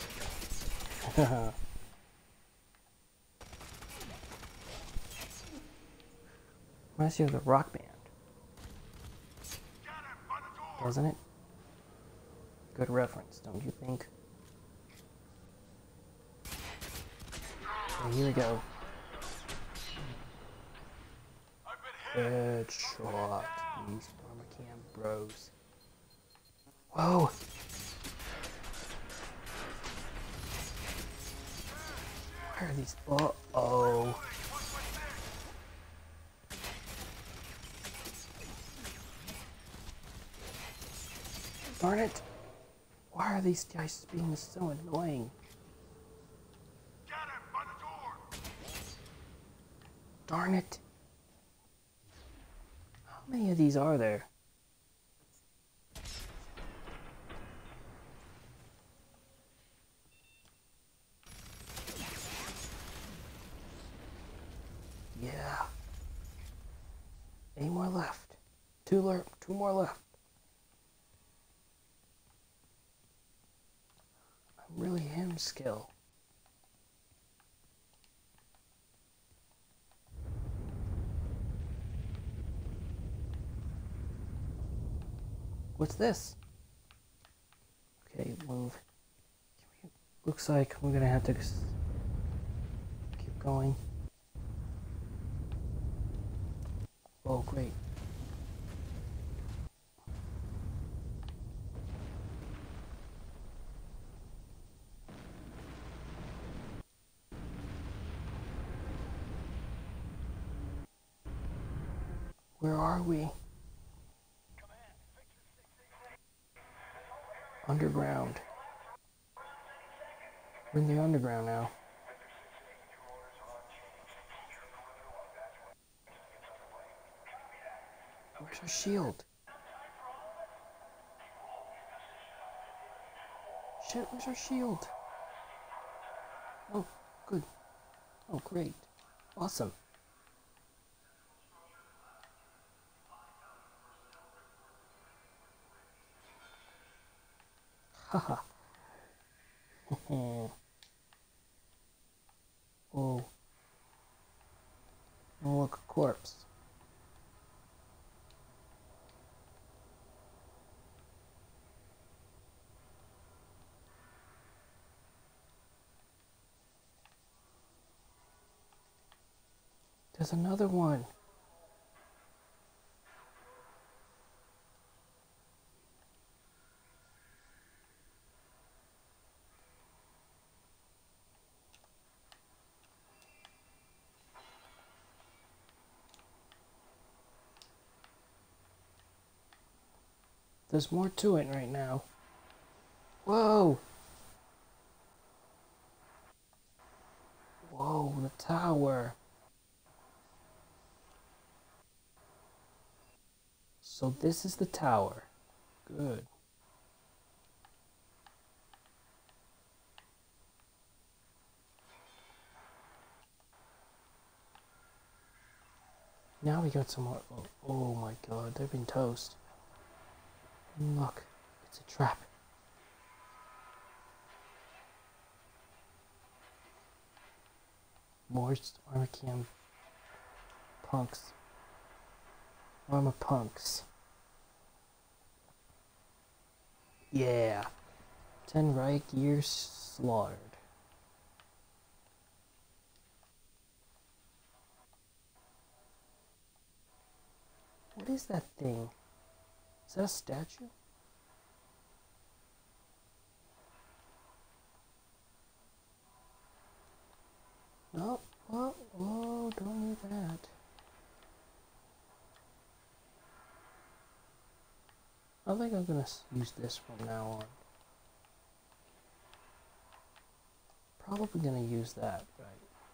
Reminds you of the Rock Band, Get him! By the door! doesn't it? Good reference, don't you think? Okay, here we go. I've been hit! Headshot. These Armacham bros. Whoa! Where are these? Uh-oh. Darn it! Why are these guys being so annoying? Get him! By the door! Darn it! How many of these are there? Yeah. 8 more left. Two more left. I'm really him skill. What's this? Okay, move. Looks like we're gonna have to keep going. Oh, great. Where are we? Underground. We're in the underground now. Where's our shield? Shit, where's our shield? Oh, good. Oh, great. Awesome. Haha. Oh. Oh, look, a corpse. There's another one. There's more to it right now. Whoa! Whoa, the tower. So this is the tower. Good. Now we got some more. Oh my god, they've been toast. Look, it's a trap. More Armacham punks. Armor punks. Yeah. 10 riot gears slaughtered. What is that thing? Is that a statue? No. Whoa, whoa, don't need that. I think I'm gonna use this from now on. Probably gonna use that, right?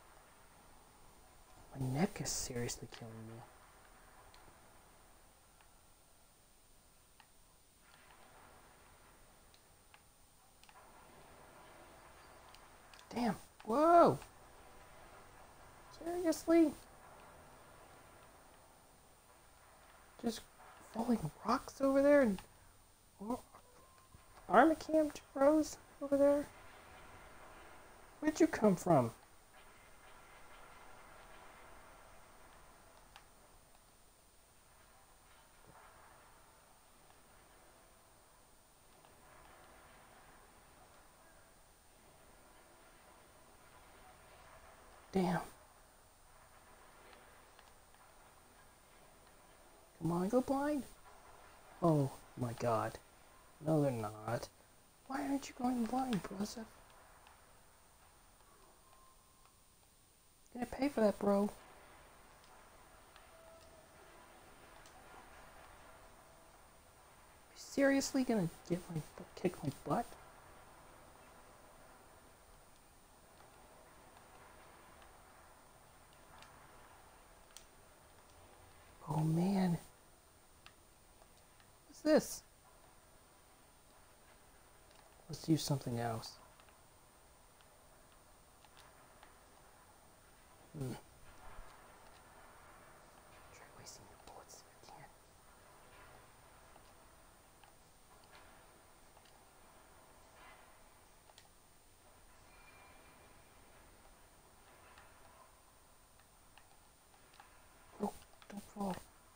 My neck is seriously killing me. Damn. Whoa! Seriously? Just falling rocks over there and Armacham Robots over there? Where'd you come from? Damn. Come on, go blind. Oh my god. No, they're not. Why aren't you going blind, brother? Gonna pay for that, bro. You seriously gonna kick my butt? Oh man. What's this? Let's use something else. Try wasting your bullets if you can. Oh, don't fall.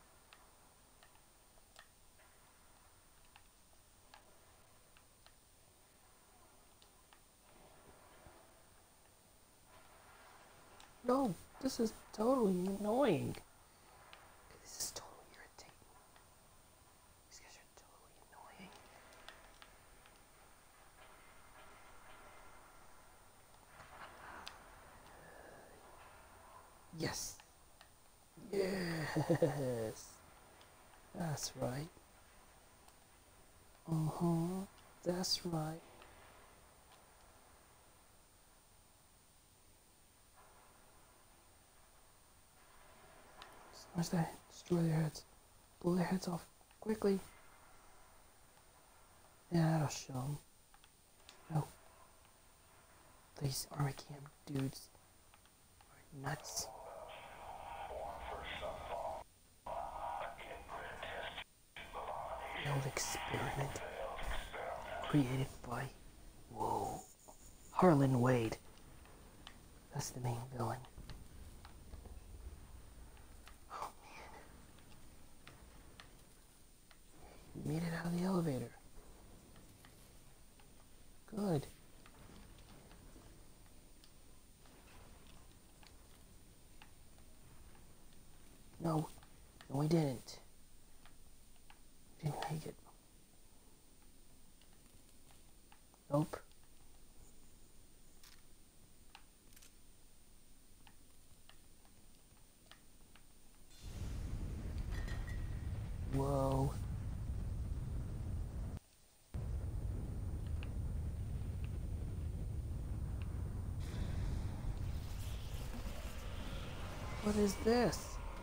No, this is totally annoying. This is totally irritating. These guys are totally annoying. Yes. Yes. That's right. That's right. Smash that. Destroy their heads. Blow their heads off. Quickly. Yeah, that'll show them. No. These Armacham dudes are nuts. Failed experiment. Created by... Whoa. Harlan Wade. That's the main villain. Oh man. You made it out of the elevator. Good. No. No, we didn't. We didn't make it. Nope. Whoa. What is this?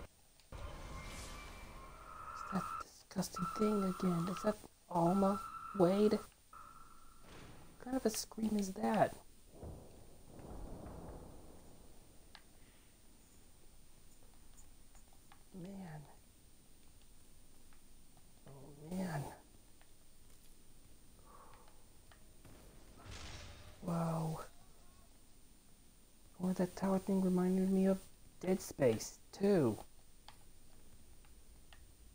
Is that disgusting thing again? Is that Alma Wade? What kind of a scream is that? Man. Oh man. Wow. Oh, that tower thing reminded me of Dead Space, too.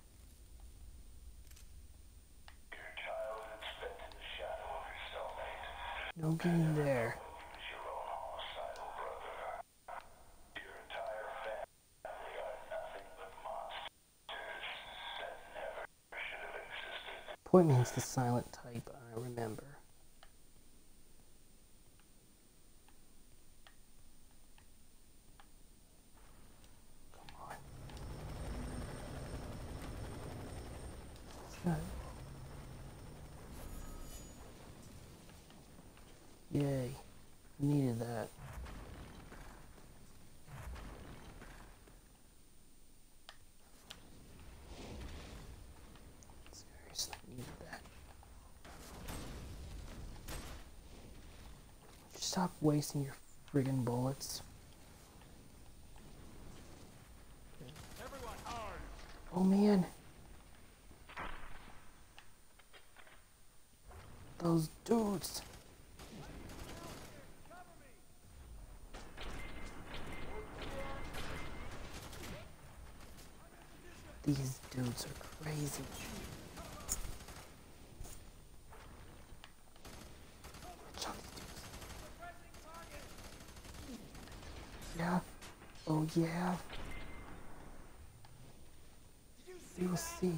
Don't get in there. Your own homicidal brother. Your entire family are nothing but monsters that never should have existed. Point means the silent type, I remember. Come on. It's not... Yay. Needed that. Seriously, needed that. Would you stop wasting your friggin' bullets? Everyone, hard! Oh man. Those dudes. These dudes are crazy. Watch out, these dudes. Yeah. Oh yeah. You'll see.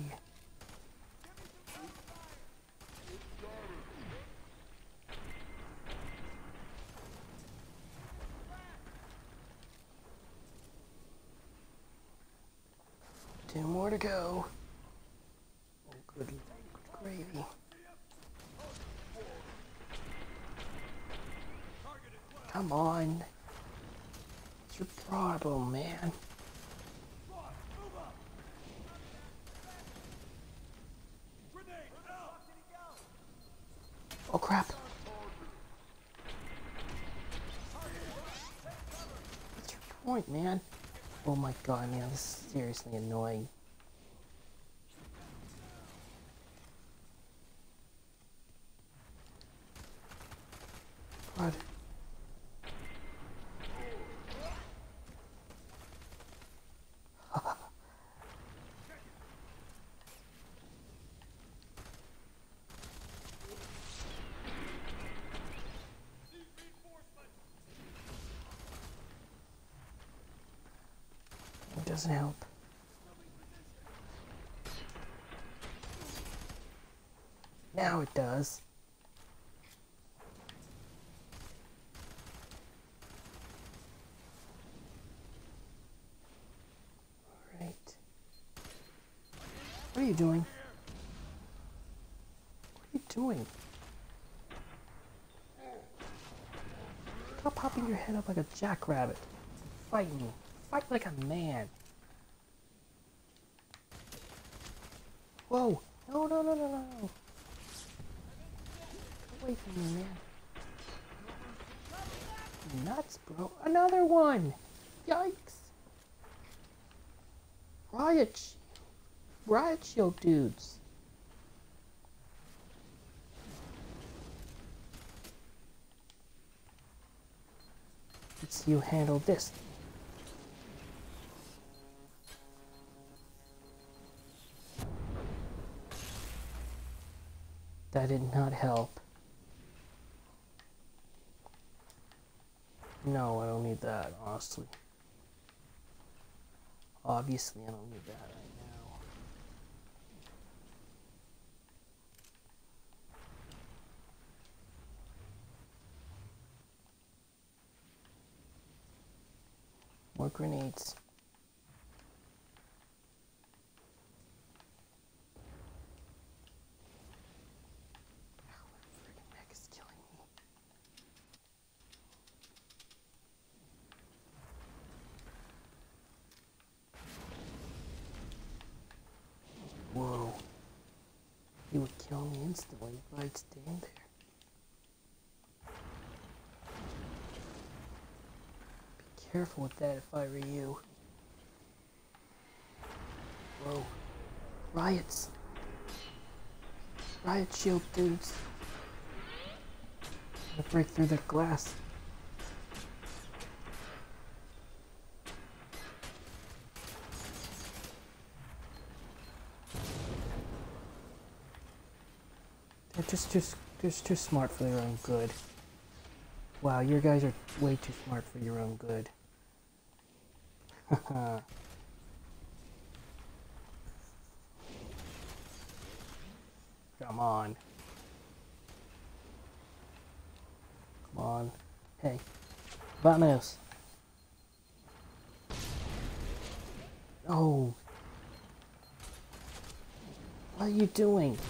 Two more to go. Oh, good gravy. Come on. What's your problem, man? Oh crap. What's your point, man? Oh my god, man, this is seriously annoying. God. It doesn't help. Now it does. Alright. What are you doing? What are you doing? Stop popping your head up like a jackrabbit. Fight me. Fight like a man. Whoa! No, no, no, no, no. Get away from me, man. Nuts, bro. Another one! Yikes! Riot shield dudes. Let's see you handle this. That did not help. No, I don't need that, honestly. Obviously, I don't need that right now. More grenades. Ow, my friggin' neck is killing me. Whoa. He would kill me instantly if I'd stand there. Be careful with that if I were you. Whoa. Riots. Riot shield dudes. I'm gonna break through that glass. They're just too smart for their own good. Wow, you guys are way too smart for your own good. Haha. Come on. Come on. Hey. Vamos. Oh. What are you doing?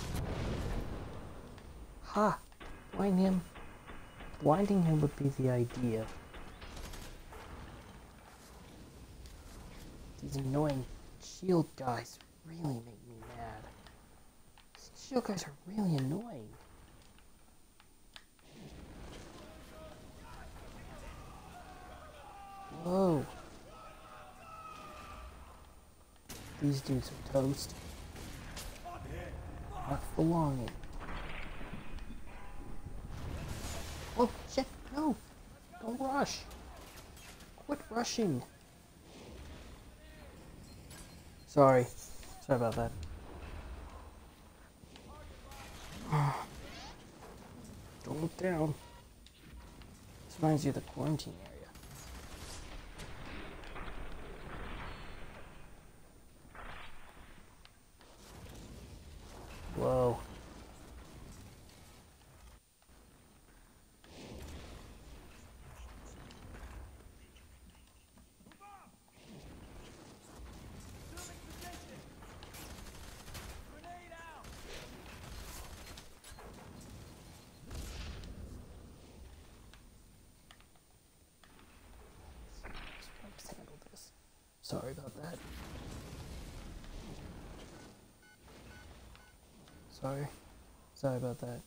Ha! Blind him. Blinding him would be the idea. These annoying shield guys really make me mad. These shield guys are really annoying. Whoa. These dudes are toast. Not for long. Oh shit, no! Don't rush! Quit rushing! Sorry. Sorry about that. Don't look down. This reminds you of the quarantine area. Whoa. Let's handle this. Sorry about that. Sorry about that.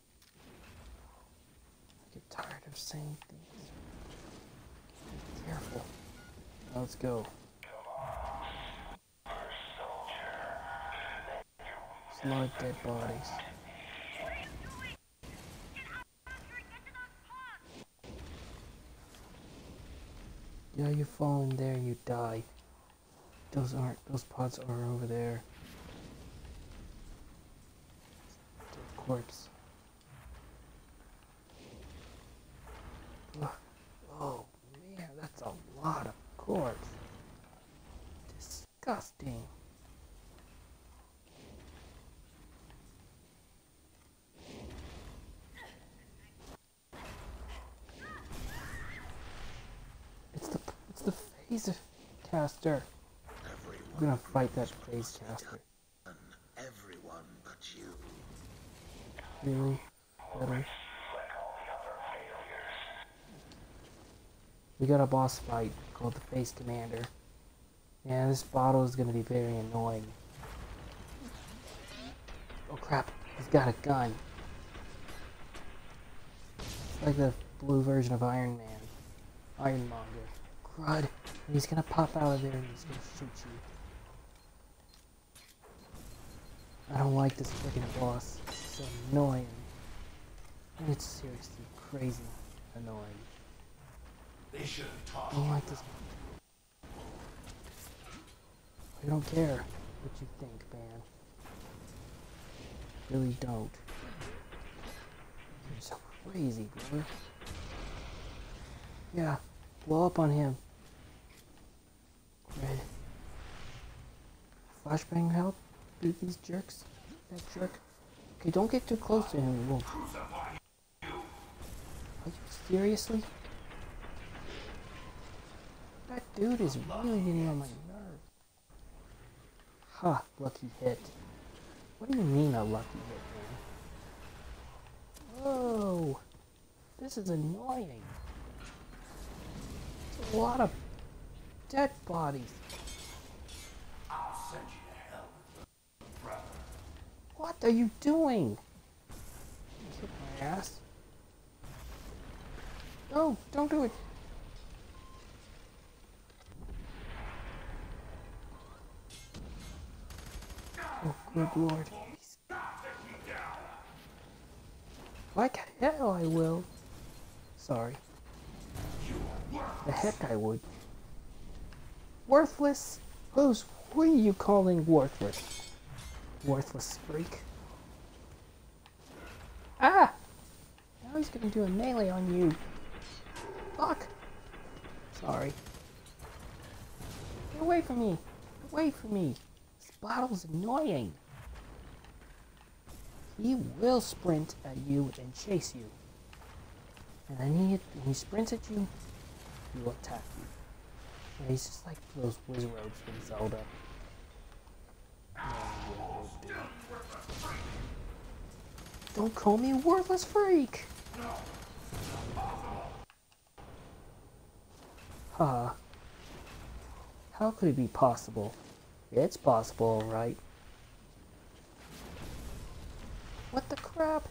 I get tired of saying things. Be careful. Now let's go. There's a lot of dead bodies. Yeah, you fall in there, you die. Those pods are over there. Dead corpse. Oh man, that's a lot of corpse. Disgusting. It's the phase caster. I'm gonna fight that phase caster. Everyone but you. Really? Better. We got a boss fight called the Face Commander. Yeah, this bottle is gonna be very annoying. Oh crap, he's got a gun. It's like the blue version of Iron Man. Ironmonger. Crud. And he's gonna pop out of there and he's gonna shoot you. I don't like this freaking boss. It's so annoying. It's seriously crazy annoying. They should have taught I don't like this. I don't care what you think, man. Really don't. You're so crazy, brother. Yeah, blow up on him. Red. Flashbang help? Beat these jerks? That jerk? Okay, don't get too close to him. Whoa. Are you seriously? That dude is really getting on my nerves. Ha, lucky hit. What do you mean a lucky hit, man? Whoa. This is annoying. It's a lot of dead bodies. I'll send you to hell, brother. What are you doing? Kick my ass. No, don't do it. Oh, good lord. Like hell I will. Sorry. The heck I would. Worthless? Who are you calling worthless? Worthless freak. Ah! Now he's gonna do a melee on you. Fuck! Sorry. Get away from me! Get away from me! This bottle's annoying! He will sprint at you and chase you. And then when he sprints at you, he will attack you. Yeah, he's just like those wizards from Zelda. Don't call me a worthless freak! Haha. How could it be possible? It's possible, right? What the crap?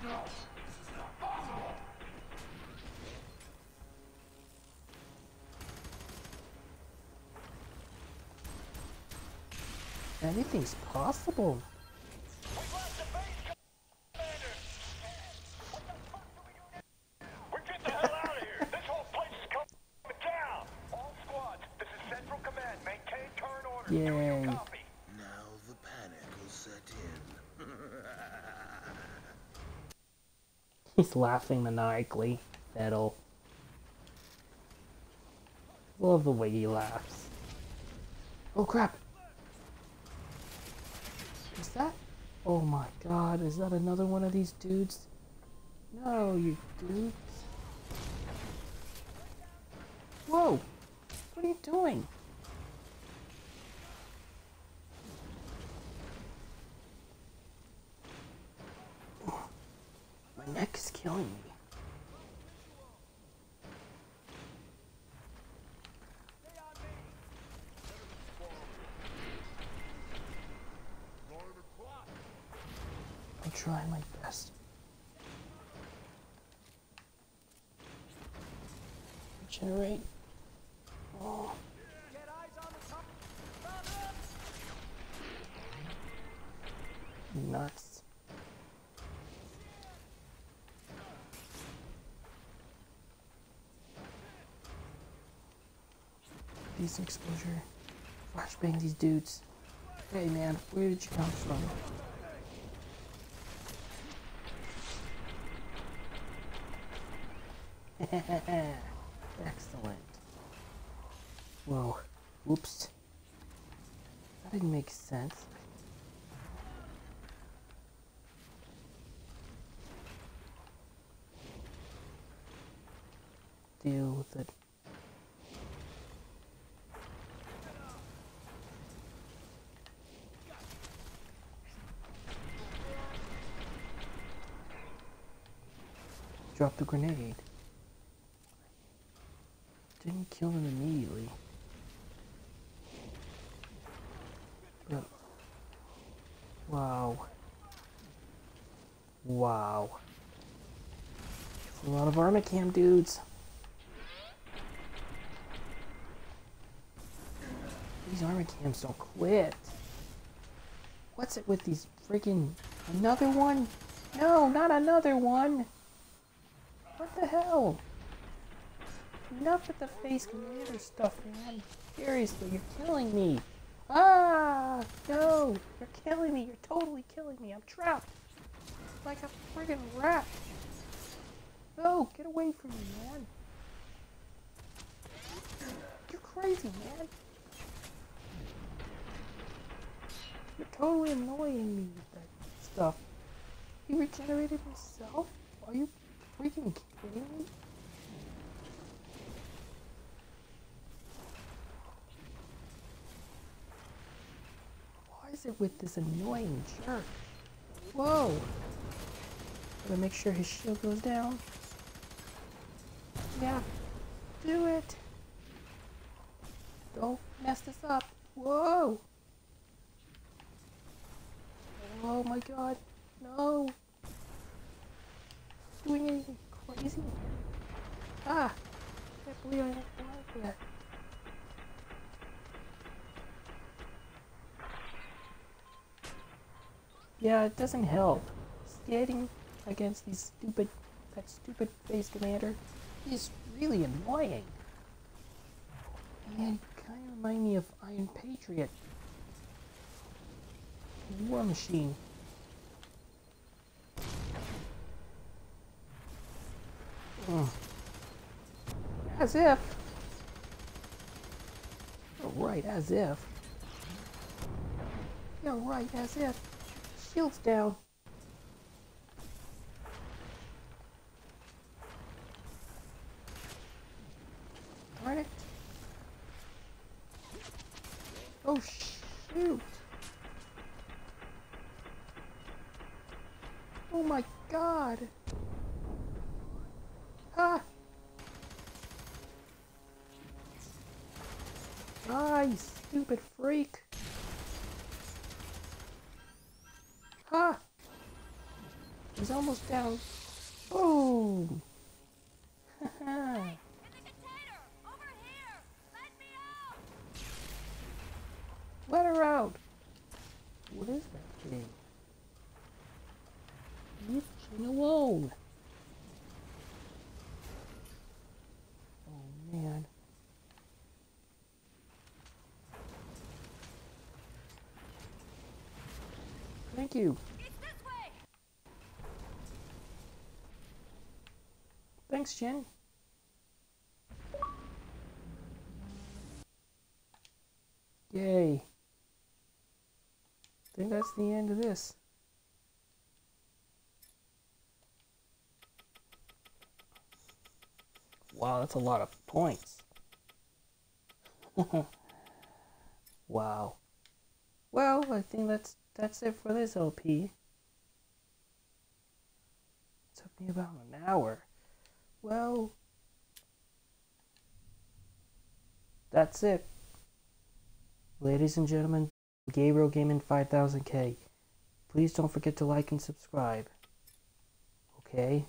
Anything's possible. We've lost the base, Commander! What the fuck do we do now? We're getting the hell out of here! This whole place is coming down! All squads, this is Central Command. Maintain current orders. Do Yay. you copy? Now the panic will set in. He's laughing maniacally. Fiddle. Love the way he laughs. Oh crap! Is that? Oh my god, is that another one of these dudes? No, you dudes. Whoa! What are you doing? My neck is killing me. I'll try my best. Generate. Oh. Nuts. Decent exposure. Flashbang these dudes. Hey man, where did you come from? Excellent. Whoa. Oops. That didn't make sense. Deal with it. Drop the grenade. Didn't kill him immediately. But, wow. Wow. That's a lot of Armacham dudes. These Armachams don't quit. What's it with these freaking... Another one? No, not another one! What the hell? Enough with the face commander stuff, man. Seriously, you're killing me. Ah! No! You're killing me. You're totally killing me. I'm trapped. Like a friggin' rat. No! Get away from me, man. You're crazy, man. You're totally annoying me with that stuff. He regenerated himself? Are you freaking kidding me? Why is it with this annoying jerk? Whoa! Gotta make sure his shield goes down. Yeah, do it! Don't mess this up. Whoa! Oh my god, no! Doing anything crazy? Ah! Can't believe I didn't like that. Yeah, it doesn't help. Standing against that stupid face commander is really annoying. And kind of remind me of Iron Patriot. War Machine. Ugh. As if. You're right, as if. You're right, as if. Shield's down. Darn it. Oh, shoot. Oh my god. Ah. Ah, you stupid freak. Ah. He's almost down. Boom. Haha. Let her out. What is that thing? Leave Jane alone. Oh man. Thank you. Thanks, Jen. Yay. I think that's the end of this. Wow, that's a lot of points. Wow. Well, I think that's it for this LP. It took me about an hour. Well, that's it. Ladies and gentlemen, Gabriel Gaming 5000K. Please don't forget to like and subscribe. Okay?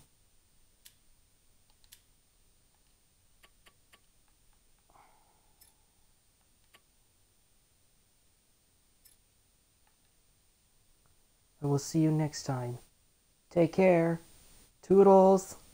I will see you next time. Take care. Toodles.